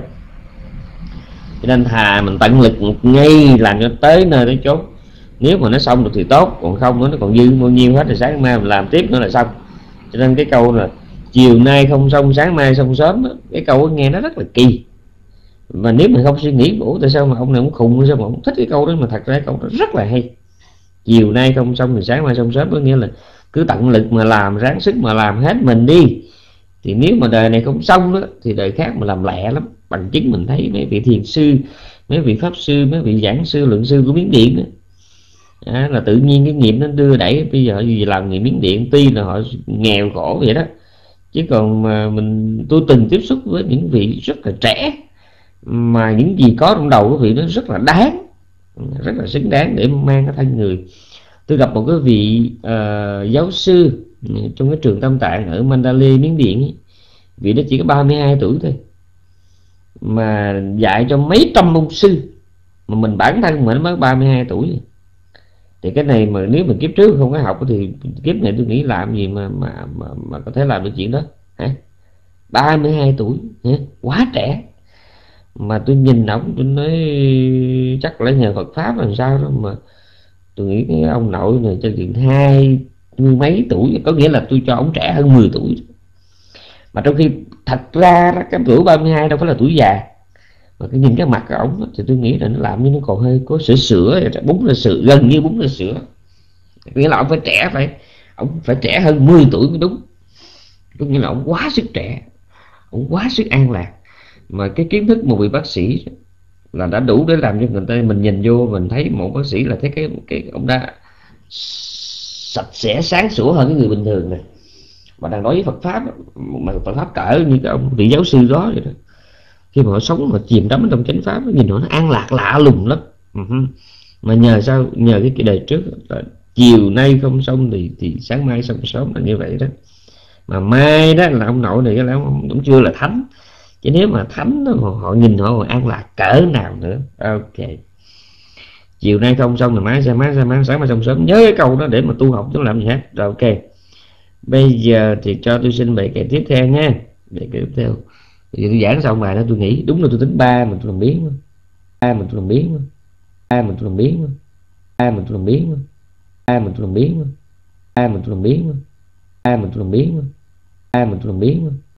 Cho nên thà mình tận lực ngay làm cho tới nơi tới chốt, nếu mà nó xong được thì tốt, còn không nó còn dư bao nhiêu hết thì sáng mai mình làm tiếp nữa là xong. Cho nên cái câu là chiều nay không xong sáng mai xong sớm đó, cái câu nghe nó rất là kỳ. Và nếu mình không suy nghĩ ủa tại sao mà ông này cũng khùng, sao mà ông thích cái câu đó, mà thật ra câu đó rất là hay. Chiều nay không xong thì sáng mai xong sớm, có nghĩa là cứ tận lực mà làm, ráng sức mà làm hết mình đi, thì nếu mà đời này không xong đó thì đời khác mà làm lẹ lắm. Bằng chứng mình thấy mấy vị thiền sư, mấy vị pháp sư, mấy vị giảng sư, luận sư của Miến Điện đó, à, là tự nhiên cái nghiệp nó đưa đẩy bây giờ gì làm người Miến Điện, tuy là họ nghèo khổ vậy đó, chứ còn mà mình tôi từng tiếp xúc với những vị rất là trẻ, mà những gì có trong đầu của vị nó rất là đáng, rất là xứng đáng để mang cái thân người. Tôi gặp một cái vị uh, giáo sư trong cái trường Tam Tạng ở Mandalay, Miến Điện. Vị đó chỉ có ba mươi hai tuổi thôi, mà dạy cho mấy trăm môn sư, mà mình bản thân mình mới ba mươi hai tuổi. Thì cái này mà nếu mình kiếp trước không có học thì kiếp này tôi nghĩ làm gì mà mà mà, mà có thể làm được chuyện đó hả? ba mươi hai tuổi hả? Quá trẻ. Mà tôi nhìn ổng tôi nói chắc là nhờ Phật pháp làm sao đó, mà tôi nghĩ cái ông nội này cho chừng hai mươi mấy tuổi, có nghĩa là tôi cho ông trẻ hơn mười tuổi. Mà trong khi thật ra cái tuổi ba mươi hai đâu phải là tuổi già, mà cái nhìn cái mặt của ổng thì tôi nghĩ là nó làm như nó còn hơi có sữa sữa, bún là sữa, gần như bún là sữa. Nghĩa là ông phải trẻ, phải ông phải trẻ hơn mười tuổi mới đúng. Có nghĩa là ông quá sức trẻ, ông quá sức an lạc. Mà cái kiến thức một vị bác sĩ là đã đủ để làm cho người ta, mình nhìn vô mình thấy một bác sĩ là thấy cái cái ông đã sạch sẽ sáng sủa hơn cái người bình thường này. Mà đang nói với Phật pháp, mà Phật pháp cỡ như cái ông vị giáo sư đó vậy đó, khi mà họ sống mà chìm đắm trong chánh pháp, nhìn họ nó an lạc lạ lùng lắm. Uh-huh. Mà nhờ sao, nhờ cái đề trước là chiều nay không xong thì thì sáng mai xong sớm là như vậy đó. Mà mai đó là ông nội này, là ông cũng chưa là thánh, chứ nếu mà thánh đó, họ, họ nhìn họ còn an lạc cỡ nào nữa. Ok, chiều nay không xong là mai ra mai ra mai sáng mai xong sớm, nhớ cái câu đó để mà tu học chứ làm gì hết. Rồi ok, bây giờ thì cho tôi xin bài kệ tiếp theo nha. Bài kệ tiếp theo thì tôi giảng xong bài đó tôi nghĩ đúng là tôi tính ba mà tôi làm biến, ba mà tôi làm biến, ba mà tôi làm biến, ba mà tôi làm biến, ba mà tôi làm biến, ba mà tôi làm biến, ba mà tôi làm biến, ba mà tôi làm biến.